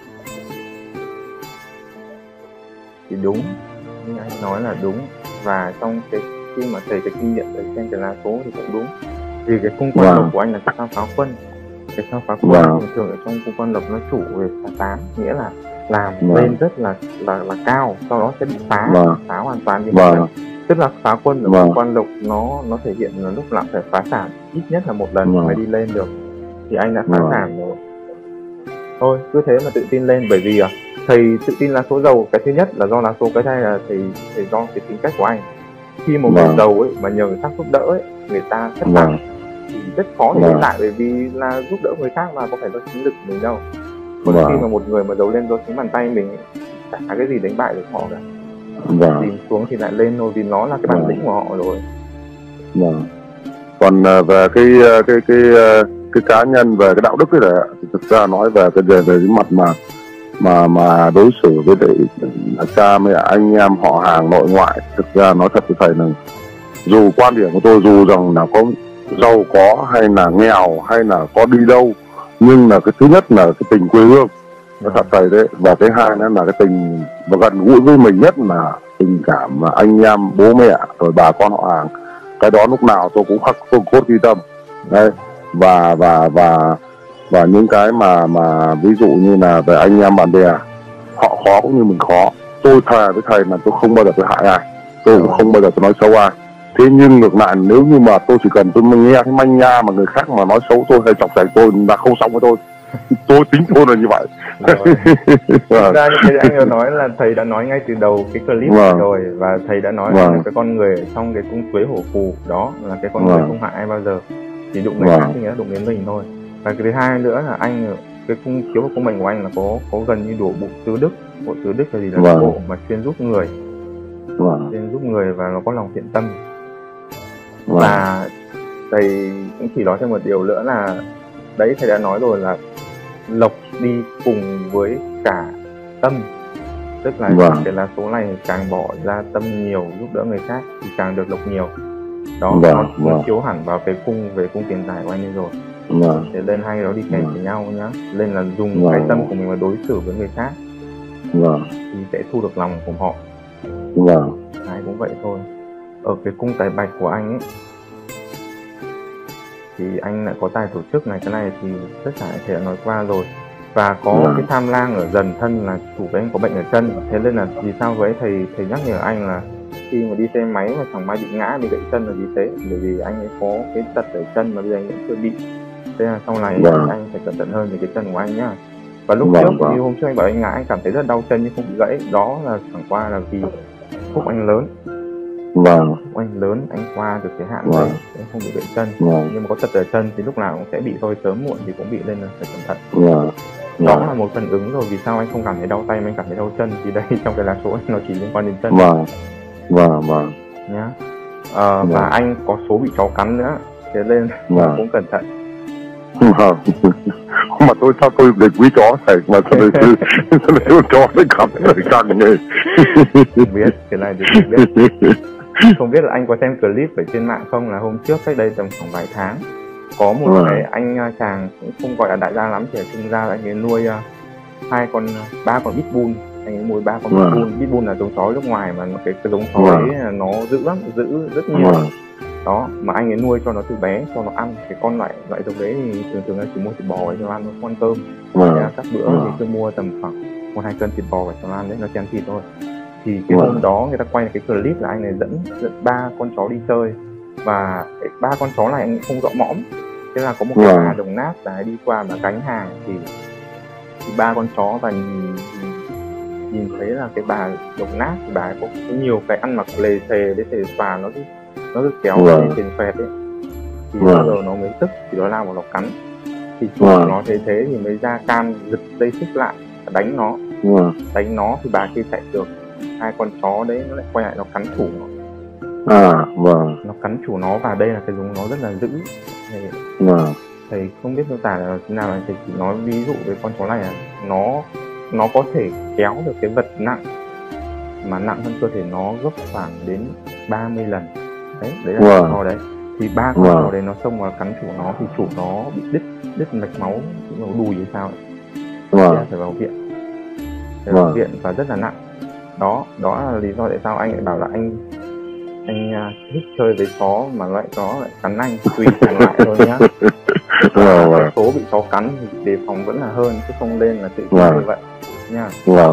Thì đúng như anh nói là đúng, và trong cái khi mà thầy cái kinh nghiệm thầy xem cái lá số thì cũng đúng. Vì cái cung quan lộc của anh là cái sao phá quân, cái sao phá quân thường thường ở trong cung quan lộc nó chủ về phá tán, nghĩa là làm lên rất là cao, sau đó sẽ bị phá hoàn toàn đi. Tức là phá quân ở cung quan lộc nó thể hiện là lúc nào phải phá sản ít nhất là một lần mới đi lên được, thì anh đã phá sản rồi. Thôi cứ thế mà tự tin lên, bởi vì thầy tự tin lá số giàu, cái thứ nhất là do lá số cái này là thầy do cái tính cách của anh. Khi một người giàu ấy mà nhờ người khác giúp đỡ ấy, người ta thất bại thì rất khó để lên lại, bởi vì là giúp đỡ người khác mà có phải do chính lực của mình đâu. Còn khi mà một người mà giàu lên do chính bàn tay mình ấy, chả cái gì đánh bại được họ cả. Tìm xuống thì lại lên thôi, vì nó là cái bản lĩnh của họ rồi. Còn về cái cá nhân, về cái đạo đức ấy này, thì thực ra nói về cái mặt mà đối xử với cha mẹ, anh em, họ hàng, nội ngoại, thực ra nói thật với thầy là dù quan điểm của tôi, dù rằng là có giàu có hay là nghèo hay là có đi đâu, nhưng là cái thứ nhất là cái tình quê hương, nói thật thầy đấy, và cái hai nữa là cái tình và gần gũi với mình nhất là tình cảm mà anh em, bố mẹ, rồi bà con họ hàng. Cái đó lúc nào tôi cũng khắc cốt ghi tâm đấy. Và những cái mà ví dụ như là về anh em bạn bè, họ khó cũng như mình khó. Tôi thề với thầy là tôi không bao giờ tôi hại ai, tôi cũng không bao giờ tôi nói xấu ai. Thế nhưng ngược lại, nếu như mà tôi chỉ cần tôi nghe cái manh nha mà người khác mà nói xấu tôi hay chọc giận tôi là không xong với tôi. Tôi tính tôi là như vậy. Thực ra như thế anh vừa nói là thầy đã nói ngay từ đầu cái clip rồi, và thầy đã nói là cái con người trong cái cung tuế hổ phù đó là cái con người không hại ai bao giờ, chỉ đụng người khác thì nghĩa là đụng đến mình thôi. Và cái thứ hai nữa là anh, cái cung chiếu của cung mệnh của anh là có gần như đủ bộ tứ đức. Bộ tứ đức là gì? Là bộ mà chuyên giúp người, chuyên giúp người và nó có lòng thiện tâm. Và thầy cũng chỉ nói thêm một điều nữa là đấy, thầy đã nói rồi là lộc đi cùng với cả tâm, tức là cái lá số này càng bỏ ra tâm nhiều giúp đỡ người khác thì càng được lộc nhiều. Đó, nó chiếu hẳn vào cái cung về cung tiền tài của anh ấy rồi. Thế lên hai đó đi kèm với nhau nhá. Lên là dùng cái tâm của mình mà đối xử với người khác thì sẽ thu được lòng của họ. Ai cũng vậy thôi. Ở cái cung tài bạch của anh ấy thì anh lại có tài tổ chức này, cái này thì tất cả thầy đã nói qua rồi. Và có cái tham lang ở dần thân là chủ với anh có bệnh ở chân. Thế nên là vì sao với thầy nhắc nhở anh là khi mà đi xe máy mà chẳng may bị ngã, bị gãy chân là vì thế, bởi vì anh ấy có cái tật ở chân mà bây giờ anh vẫn chưa bị. Thế là sau này anh phải cẩn thận hơn về cái chân của anh nhá. Và lúc trước như hôm trước anh bảo anh ngã, anh cảm thấy rất đau chân nhưng không bị gãy, đó là chẳng qua là vì phúc anh lớn. Anh lớn, anh qua được cái hạn đấy, anh không bị gãy chân. Nhưng mà có tật ở chân thì lúc nào cũng sẽ bị thôi, sớm muộn thì cũng bị, nên là phải cẩn thận. Đó là một phần ứng rồi. Vì sao anh không cảm thấy đau tay mà anh cảm thấy đau chân, thì đây trong cái lá số anh nó chỉ liên quan đến chân. Nhá. Và anh có số bị chó cắn nữa, thế nên cũng cẩn thận. Mà sao tôi để quý chó thầy mà sao lại chó nó cắn rồi cắn nghề. Biết cái này thì không biết. Không biết là anh có xem clip ở trên mạng không, là hôm trước cách đây tầm khoảng vài tháng có một cái anh chàng cũng không gọi là đại gia lắm, chỉ là trung gia, anh ấy nuôi ba con pitbull. Anh ấy nuôi 3 con pitbull. Pitbull là giống chó nước ngoài mà cái giống chó ấy nó dữ lắm, dữ rất nhiều. Đó, mà anh ấy nuôi cho nó từ bé, cho nó ăn cái con loại giống đấy thì thường là chỉ mua thịt bò ấy cho ăn, nó không ăn cơm. Các bữa thì cứ mua tầm khoảng 1-2 cân thịt bò cho nó ăn đấy, nó chỉ ăn thịt thôi. Thì cái hôm đó người ta quay cái clip là anh này dẫn 3 con chó đi chơi, và 3 con chó này anh cũng không rõ mõm. Thế là có một cái bà đồng nát là đi qua mà gánh hàng thì 3 con chó và nhìn thấy là cái bà đồng nát thì bà ấy có nhiều cái ăn mặc lề xề để xề xòa, nó cứ kéo lên trên phẹt ấy. Thì bao giờ nó mới tức thì nó lao vào nó cắn. Thì chủ nó thấy thế thì mới ra can giật dây xích lại đánh nó. Đánh nó thì bà kia chạy được, 2 con chó đấy nó lại quay lại nó cắn chủ nó. Nó cắn chủ nó, và đây là cái giống nó rất là dữ. Thầy không biết miêu tả là thế nào, thầy chỉ nói ví dụ với con chó này là nó có thể kéo được cái vật nặng mà nặng hơn cơ thể nó gấp khoảng đến 30 lần. Đấy là con chó đấy. Thì 3 con chó đấy nó xông vào cắn chủ nó thì chủ nó bị đứt mạch máu đùi hay sao ấy. Phải vào viện. Vào viện và rất là nặng. Đó là lý do tại sao anh lại bảo là anh thích chơi với chó mà loại chó lại cắn anh, tùy chẳng lại thôi nhá. Cái số bị chó cắn thì đề phòng vẫn là hơn, chứ không lên là tự nhiên như vậy nha.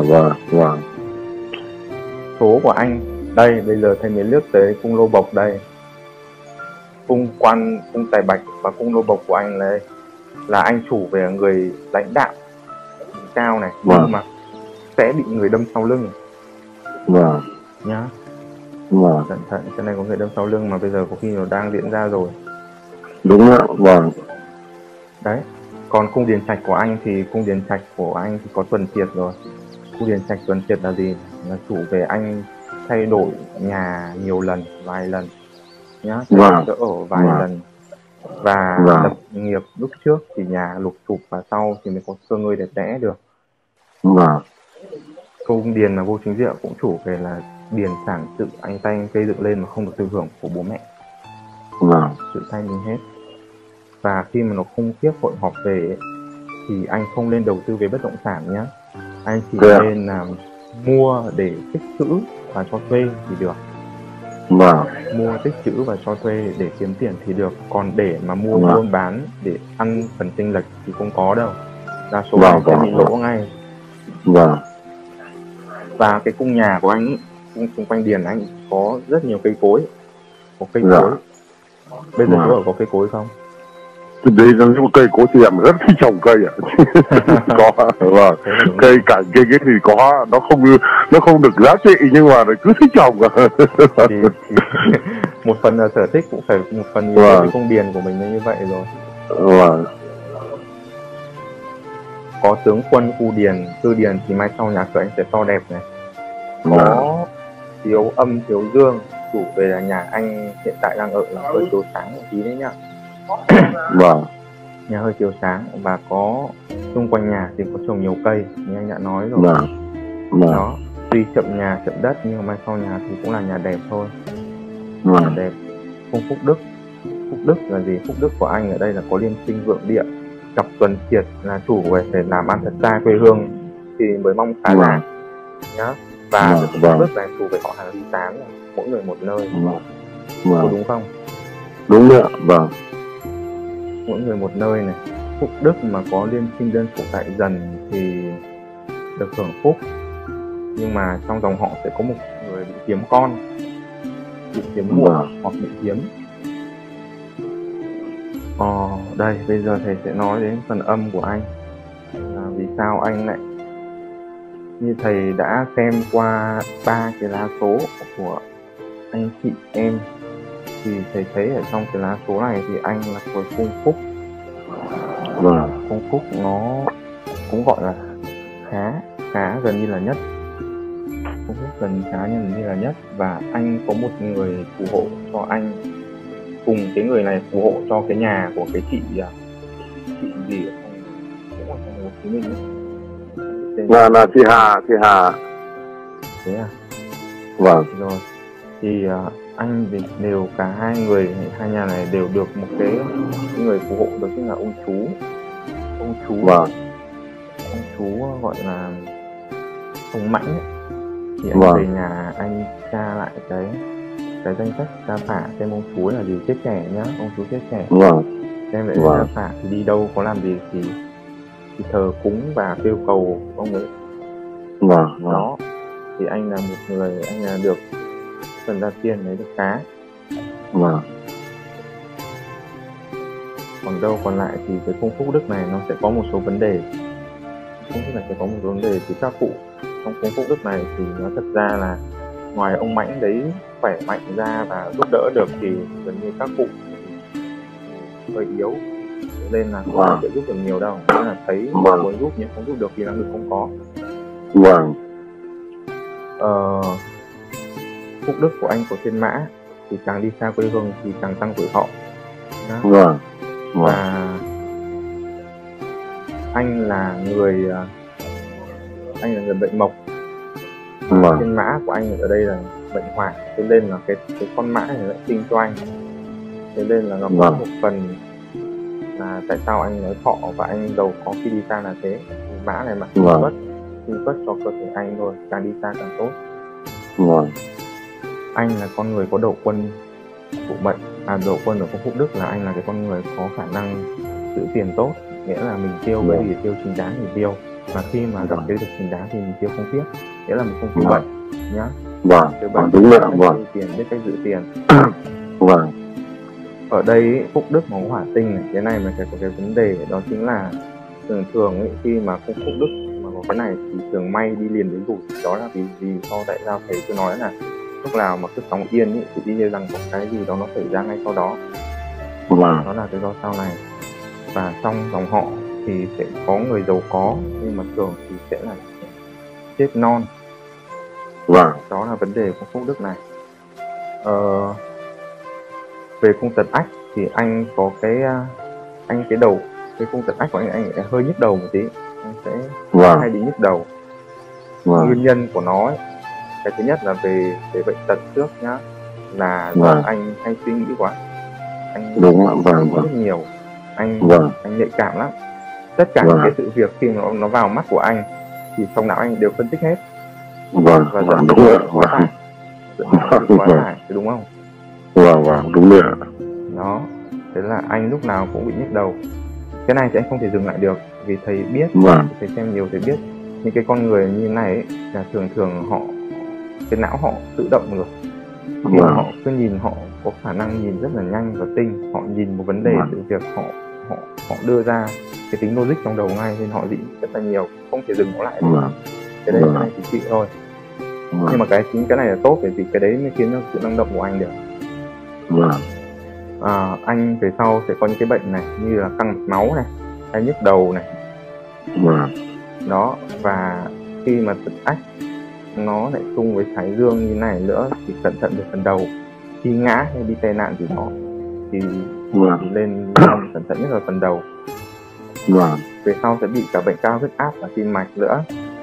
Số của anh đây, bây giờ thầy mới lướt tới cung lô bộc đây, cung quan, cung tài bạch và cung lô bộc của anh là anh chủ về người lãnh đạo cao này, nhưng mà sẽ bị người đâm sau lưng nhá. Cẩn thận, cái này có người đâm sau lưng mà bây giờ có khi nó đang diễn ra rồi. Đúng ạ. Đấy. Còn cung điền trạch của anh thì có tuần triệt rồi. Cung điền trạch tuần triệt là gì? Là chủ về anh thay đổi nhà nhiều lần, vài lần nhá, đỡ ở vài lần, và lập nghiệp lúc trước thì nhà lục trục, và sau thì mới có cơ ngơi đẹp đẽ được. Cung điền mà vô chính diệu cũng chủ về là điền sản tự anh tay gây dựng lên mà không được tư hưởng của bố mẹ. Tự tay mình hết. Và khi mà nó khung khiếp hội họp về ấy, thì anh không nên đầu tư về bất động sản nhé. Anh chỉ nên là mua để tích trữ và cho thuê thì được. Mua tích trữ và cho thuê để kiếm tiền thì được. Còn để mà mua buôn bán để ăn phần chênh lệch thì không có đâu. Đa số anh sẽ bị lỗ ngay. Và cái cung nhà của anh ấy, cung xung quanh điền anh có rất nhiều cây cối. Có cây cối. Bây giờ có cây cối không? Đây là một cây cối thì em rất thích trồng cây ạ. Có, cây cảnh cây cái thì có, nó không được giá trị nhưng mà cứ thích trồng. Thì một phần là sở thích, cũng phải một phần như cái cung điền của mình như vậy rồi. Có tướng quân khu điền, tư điền thì mai sau nhà cửa anh sẽ to đẹp này. Có thiếu âm thiếu dương, chủ về là nhà anh hiện tại đang ở là hơi chiếu sáng một tí đấy nhá. Nhà hơi chiếu sáng, và có xung quanh nhà thì có trồng nhiều cây như anh đã nói rồi. Đó, tuy chậm nhà chậm đất nhưng mà mai sau nhà thì cũng là nhà đẹp thôi. Nhà đẹp. Cung phúc đức. Phúc đức là gì? Phúc đức của anh ở đây là có liên sinh vượng địa, cặp tuần triệt, là chủ về phải làm ăn thật xa quê hương thì mới mong khá giả nhá. Và phúc đức này chủ về họ hàng ly tán, mỗi người một nơi. Có đúng không? Đúng ạ. Mỗi người một nơi này. Phúc đức mà có liên sinh đơn phủ tại dần thì được hưởng phúc, nhưng mà trong dòng họ sẽ có một người bị kiếm con, bị kiếm muộn hoặc bị kiếm. Đây bây giờ thầy sẽ nói đến phần âm của anh, là vì sao anh lại, như thầy đã xem qua 3 cái lá số của anh chị em thì thầy thấy ở trong cái lá số này thì anh là của cung phúc. Cung phúc nó cũng gọi là khá gần như là nhất. Cung phúc gần khá như là nhất, và anh có một người phù hộ cho anh, cùng cái người này phù hộ cho cái nhà của cái chị gì ở trong Hồ Chí Minh ấy. Là chị Hà. Thế à? Rồi. Thì anh thì đều cả hai nhà này đều được một cái người phù hộ, đó chính là ông chú. Vâng. Ông chú gọi là ông Mãnh ấy. Thì anh Vâng. về nhà anh tra lại cái danh sách gia phả xem ông chú là gì, chết trẻ nhá, ông chú chết trẻ. Vâng. Xem lại Vâng. gia phả thì đi đâu, có làm gì thì thờ cúng và kêu cầu ông ấy. Vâng. Đó thì anh là một người, anh là được phần gia tiên lấy được cá. Vâng. Còn lại thì cái cung phúc đức này nó sẽ có một số vấn đề. Cung phúc này sẽ có một số vấn đề thì các cụ trong cung phúc đức này thì nó thật ra là ngoài ông Mãnh đấy khỏe mạnh ra và giúp đỡ được thì gần như các cụ hơi yếu, nên là không sẽ giúp được nhiều đâu. Nghĩa là thấy muốn giúp nhưng không giúp được vì năng lực không có. Vâng. Phúc đức của anh của Thiên Mã thì càng đi xa quê hương thì càng tăng tuổi thọ. Vâng. Và anh là người bệnh mộc. Thiên Mã của anh ở đây là bệnh hỏa, thế nên là cái con mã này lại sinh cho anh, thế nên là nó có một phần là tại sao anh nói thọ và anh giàu có khi đi xa là thế. Mã này mà sinh xuất cho cơ thể anh thôi, càng đi xa càng tốt. Anh là con người có đầu quân của mệnh, đầu quân ở cung phúc đức là anh là cái con người có khả năng giữ tiền tốt, nghĩa là mình tiêu cái gì tiêu chính đáng thì tiêu, mà khi mà gặp cái việc chính đáng thì mình tiêu không tiếc, nghĩa là mình không tiêu bệnh nhá. Đúng rồi. Biết cách giữ tiền. Ở đây phúc đức nó hỏa tinh này, cái này mà phải có cái vấn đề đó chính là thường ấy, khi mà cung phúc đức mà có cái này thì thường may đi liền với rủi. Đó là vì do tại sao thầy cứ nói là lúc nào mà cứ sóng yên ấy, thì đi rằng có cái gì đó nó xảy ra ngay sau đó. Đó là cái do sau này. Và trong dòng họ thì sẽ có người giàu có, nhưng mà thường thì sẽ là chết non. Đó là vấn đề của phúc đức này. Về cung tật ách thì anh có cái đầu, cái cung tật ách của anh hơi nhức đầu một tí, anh sẽ hay bị nhức đầu. Nguyên nhân của nó ấy, cái thứ nhất là về bệnh tật trước nhá, là anh suy nghĩ quá, anh rất nhiều, anh nhạy cảm lắm. Tất cả những cái sự việc khi mà nó vào mắt của anh thì trong não anh đều phân tích hết, và dẫn đến quá tải, đúng không? Đúng rồi. Đó, thế là anh lúc nào cũng bị nhức đầu. Cái này thì anh không thể dừng lại được, vì thầy biết, thầy xem nhiều thầy biết những cái con người như này ấy, là thường họ cái não họ tự động được. Thì họ cứ nhìn, họ có khả năng nhìn rất là nhanh và tinh, họ nhìn một vấn đề sự việc họ đưa ra cái tính logic trong đầu ngay, nên họ nghĩ rất là nhiều, không thể dừng nó lại được. Cái này thì chịu thôi. Nhưng mà cái này là tốt, bởi vì cái đấy mới khiến cho sự năng động của anh được. Anh về sau sẽ có những cái bệnh này như là căng mạch máu này, hay nhức đầu này. Đó, và khi mà tật ách nó lại chung với thái dương như này nữa thì cẩn thận về phần đầu. Khi ngã hay đi tai nạn gì đó thì lên cẩn thận nhất là phần đầu. Về sau sẽ bị cả bệnh cao huyết áp và tim mạch nữa.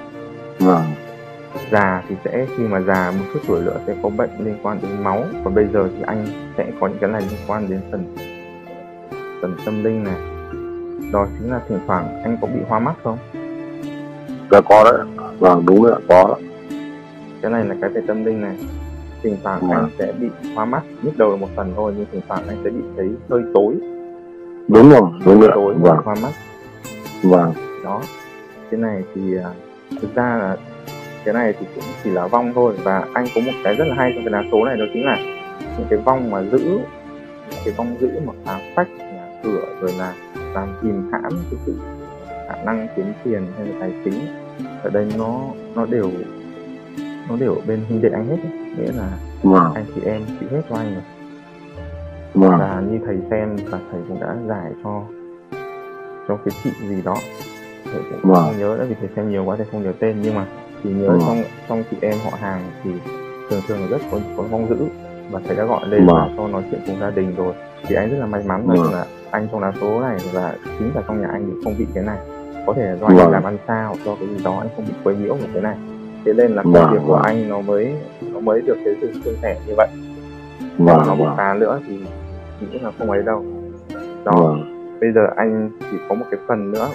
Già thì sẽ, khi mà già một chút tuổi nữa sẽ có bệnh liên quan đến máu. Còn bây giờ thì anh sẽ có những cái này liên quan đến phần tâm linh này. Đó chính là thỉnh thoảng anh có bị hoa mắt không? Có đấy. Đúng đấy, có đấy. Cái này là cái về tâm linh này. Thỉnh thoảng anh sẽ bị hoa mắt, nhức đầu là một phần thôi, nhưng thỉnh thoảng anh sẽ bị thấy hơi tối. Đúng rồi, tối hoa mắt. Đó, cái này thì thực ra là cái này thì cũng chỉ là vong thôi. Và anh có một cái rất là hay trong cái lá số này, đó chính là những cái vong mà giữ, mà phá phách nhà cửa, rồi là làm kìm hãm cái sự khả năng kiếm tiền hay là tài chính. Ở đây nó đều ở bên huynh đệ anh hết, nghĩa là anh chị em chị hết cho anh rồi. Và như thầy xem và thầy cũng đã giải cho cái chị gì đó, thầy cũng không nhớ nữa vì thầy xem nhiều quá thầy không nhớ tên, nhưng mà chỉ nhớ trong chị em họ hàng thì thường là rất có vong dữ, và thầy đã gọi lên và cho nói chuyện cùng gia đình rồi. Thì anh rất là may mắn là anh trong lá số này và chính cả trong nhà anh thì không bị cái này. Có thể là do anh làm ăn xa hoặc do cái gì đó anh không bị quấy nhiễu của cái này, thế nên là công việc của anh nó mới được cái sự suôn sẻ như vậy. nó bứt phá nữa thì nghĩ là không ấy đâu. Đó, bây giờ anh chỉ có một cái phần nữa,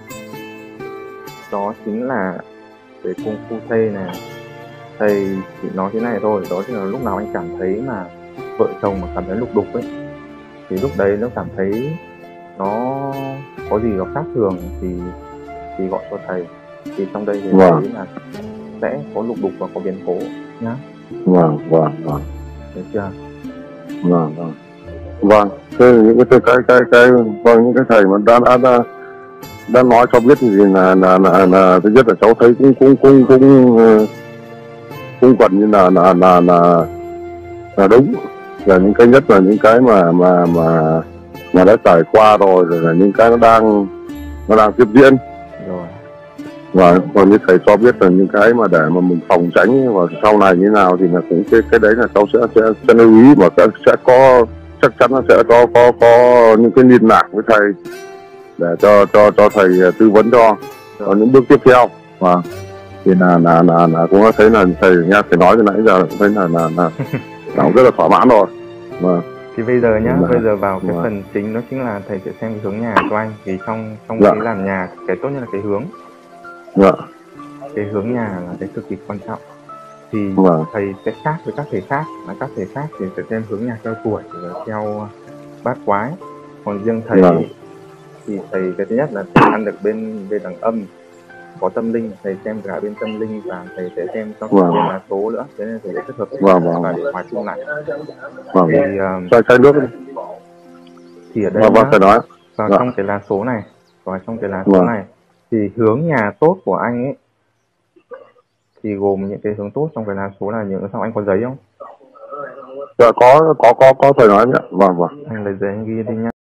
đó chính là về Kung Fu thầy này. Thầy chỉ nói thế này thôi, đó chính là lúc nào anh cảm thấy mà vợ chồng mà cảm thấy lục đục ấy, thì lúc đấy nó cảm thấy nó có gì đó khác thường thì gọi cho thầy. Thì trong đây thì thấy là sẽ có lục đục và có biến cố nhá. Được chưa? Vâng. Thế những những cái thầy mà đã nói cho biết thì là thứ nhất là cháu thấy cũng gần như là đúng, là những cái nhất là những cái mà đã trải qua rồi là những cái nó đang tiếp diễn rồi. Và còn như thầy cho biết là những cái mà để mà mình phòng tránh và sau này như nào thì là cũng cái đấy là cháu sẽ lưu ý, mà sẽ có, chắc chắn là sẽ có những cái liên lạc với thầy để cho thầy tư vấn cho những bước tiếp theo. Và thì là cũng có thấy là thầy nghe thầy nói từ nãy giờ cũng thấy là cũng rất là thỏa mãn rồi. Thì bây giờ nhá, bây giờ vào cái phần chính, đó chính là thầy sẽ xem cái hướng nhà cho anh. Thì trong cái làm nhà, cái tốt nhất là cái hướng. Cái hướng nhà là cái cực kỳ quan trọng. Thì thầy sẽ khác với các thầy khác, là các thầy khác thì sẽ xem hướng nhà theo tuổi và theo bát quái. Còn riêng thầy thì thầy cái thứ nhất là thầy ăn được bên đằng âm, có tâm linh, thầy xem cả bên tâm linh và thầy sẽ xem trong bên là số nữa, thế nên thầy sẽ kết hợp và để hòa chung lại. Thì chai nước thì ở đây vào trong cái lá số này, thì hướng nhà tốt của anh ấy thì gồm những cái hướng tốt trong cái lá số là những cái. Sau anh có giấy không? Dạ có thầy nói nhé. Vâng. Anh lấy giấy anh ghi đi nhá.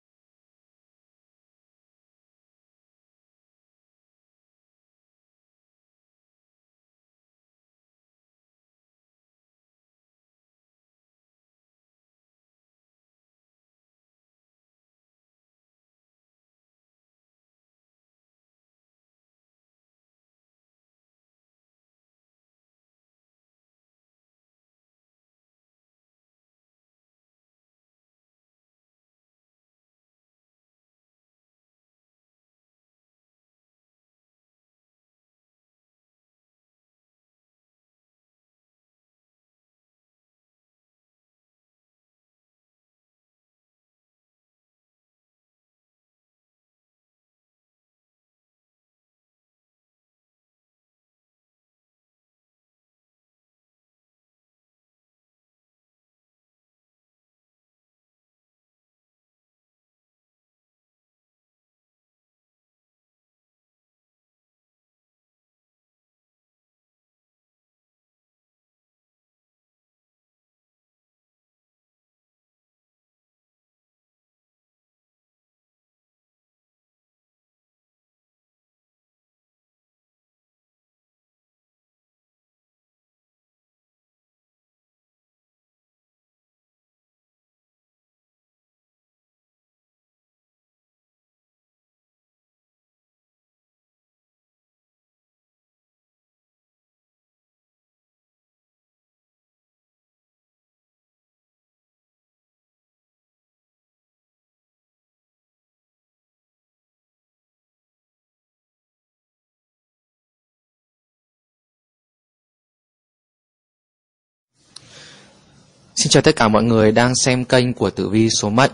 Xin chào tất cả mọi người đang xem kênh của Tử Vi Số Mệnh.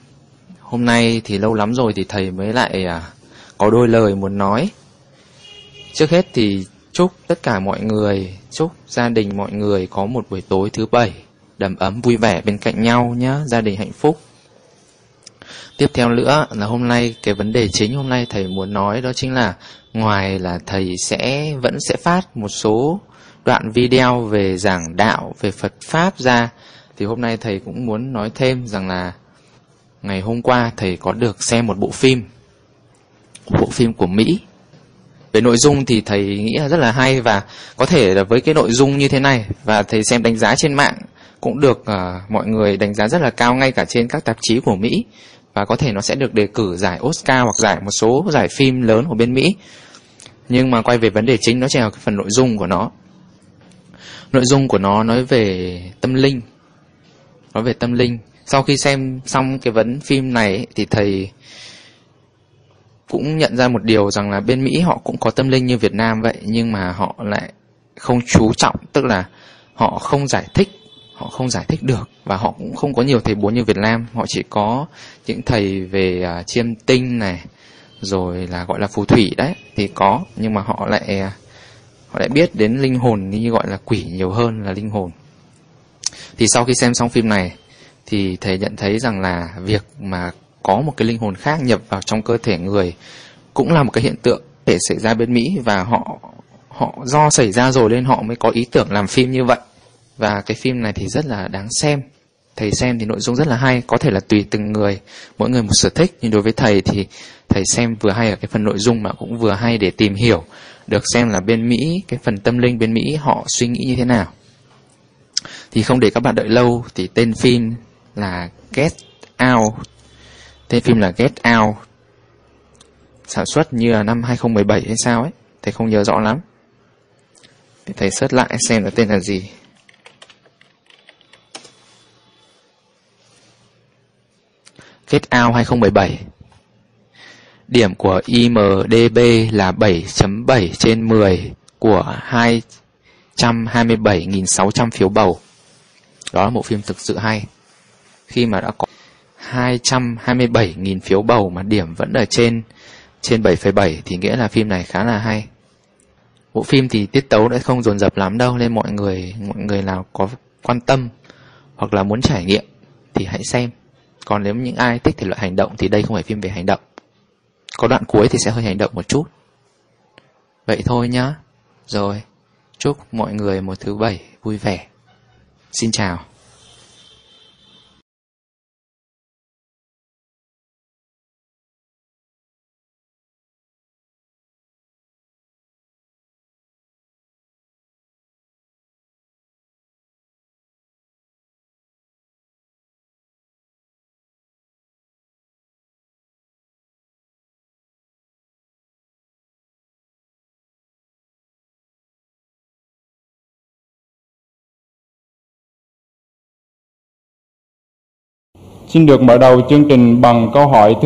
Hôm nay thì lâu lắm rồi thì thầy mới lại có đôi lời muốn nói. Trước hết thì chúc tất cả mọi người, chúc gia đình mọi người có một buổi tối thứ Bảy đầm ấm vui vẻ bên cạnh nhau nhé, gia đình hạnh phúc. Tiếp theo nữa là hôm nay cái vấn đề chính hôm nay thầy muốn nói đó chính là ngoài là thầy vẫn sẽ phát một số đoạn video về giảng đạo, về Phật Pháp ra, thì hôm nay thầy cũng muốn nói thêm rằng là ngày hôm qua thầy có được xem một bộ phim của Mỹ. Về nội dung thì thầy nghĩ là rất là hay, và có thể là với cái nội dung như thế này và thầy xem đánh giá trên mạng cũng được mọi người đánh giá rất là cao, ngay cả trên các tạp chí của Mỹ, và có thể nó sẽ được đề cử giải Oscar hoặc giải một số giải phim lớn của bên Mỹ. Nhưng mà quay về vấn đề chính, nó chỉ là cái phần nội dung của nó. Nội dung của nó nói về tâm linh, nói về tâm linh. Sau khi xem xong cái vấn phim này thì thầy cũng nhận ra một điều rằng là bên Mỹ họ cũng có tâm linh như Việt Nam vậy, nhưng mà họ lại không chú trọng, tức là họ không giải thích được, và họ cũng không có nhiều thầy búa như Việt Nam. Họ chỉ có những thầy về chiêm tinh này, rồi là gọi là phù thủy đấy thì có, nhưng mà họ lại biết đến linh hồn, như gọi là quỷ nhiều hơn là linh hồn. Thì sau khi xem xong phim này thì thầy nhận thấy rằng là việc mà có một cái linh hồn khác nhập vào trong cơ thể người cũng là một cái hiện tượng để xảy ra bên Mỹ, và họ do xảy ra rồi nên họ mới có ý tưởng làm phim như vậy. Và cái phim này thì rất là đáng xem. Thầy xem thì nội dung rất là hay, có thể là tùy từng người, mỗi người một sở thích, nhưng đối với thầy thì thầy xem vừa hay ở cái phần nội dung mà cũng vừa hay để tìm hiểu được xem là bên Mỹ, cái phần tâm linh bên Mỹ họ suy nghĩ như thế nào. Thì không để các bạn đợi lâu thì tên phim là Get Out. Tên phim là Get Out, sản xuất như là năm 2017 hay sao ấy, thầy không nhớ rõ lắm. Để thầy search lại xem là tên là gì. Get Out 2017. Điểm của IMDb là 7.7 trên 10 của 227.600 phiếu bầu. Đó là bộ phim thực sự hay. Khi mà đã có 227.000 phiếu bầu mà điểm vẫn ở trên 7,7 thì nghĩa là phim này khá là hay. Bộ phim thì tiết tấu đã không dồn dập lắm đâu, nên mọi người nào có quan tâm hoặc là muốn trải nghiệm thì hãy xem. Còn nếu những ai thích thể loại hành động thì đây không phải phim về hành động. Có đoạn cuối thì sẽ hơi hành động một chút. Vậy thôi nhá. Rồi, chúc mọi người một thứ Bảy vui vẻ. Xin chào. Xin được mở đầu chương trình bằng câu hỏi thứ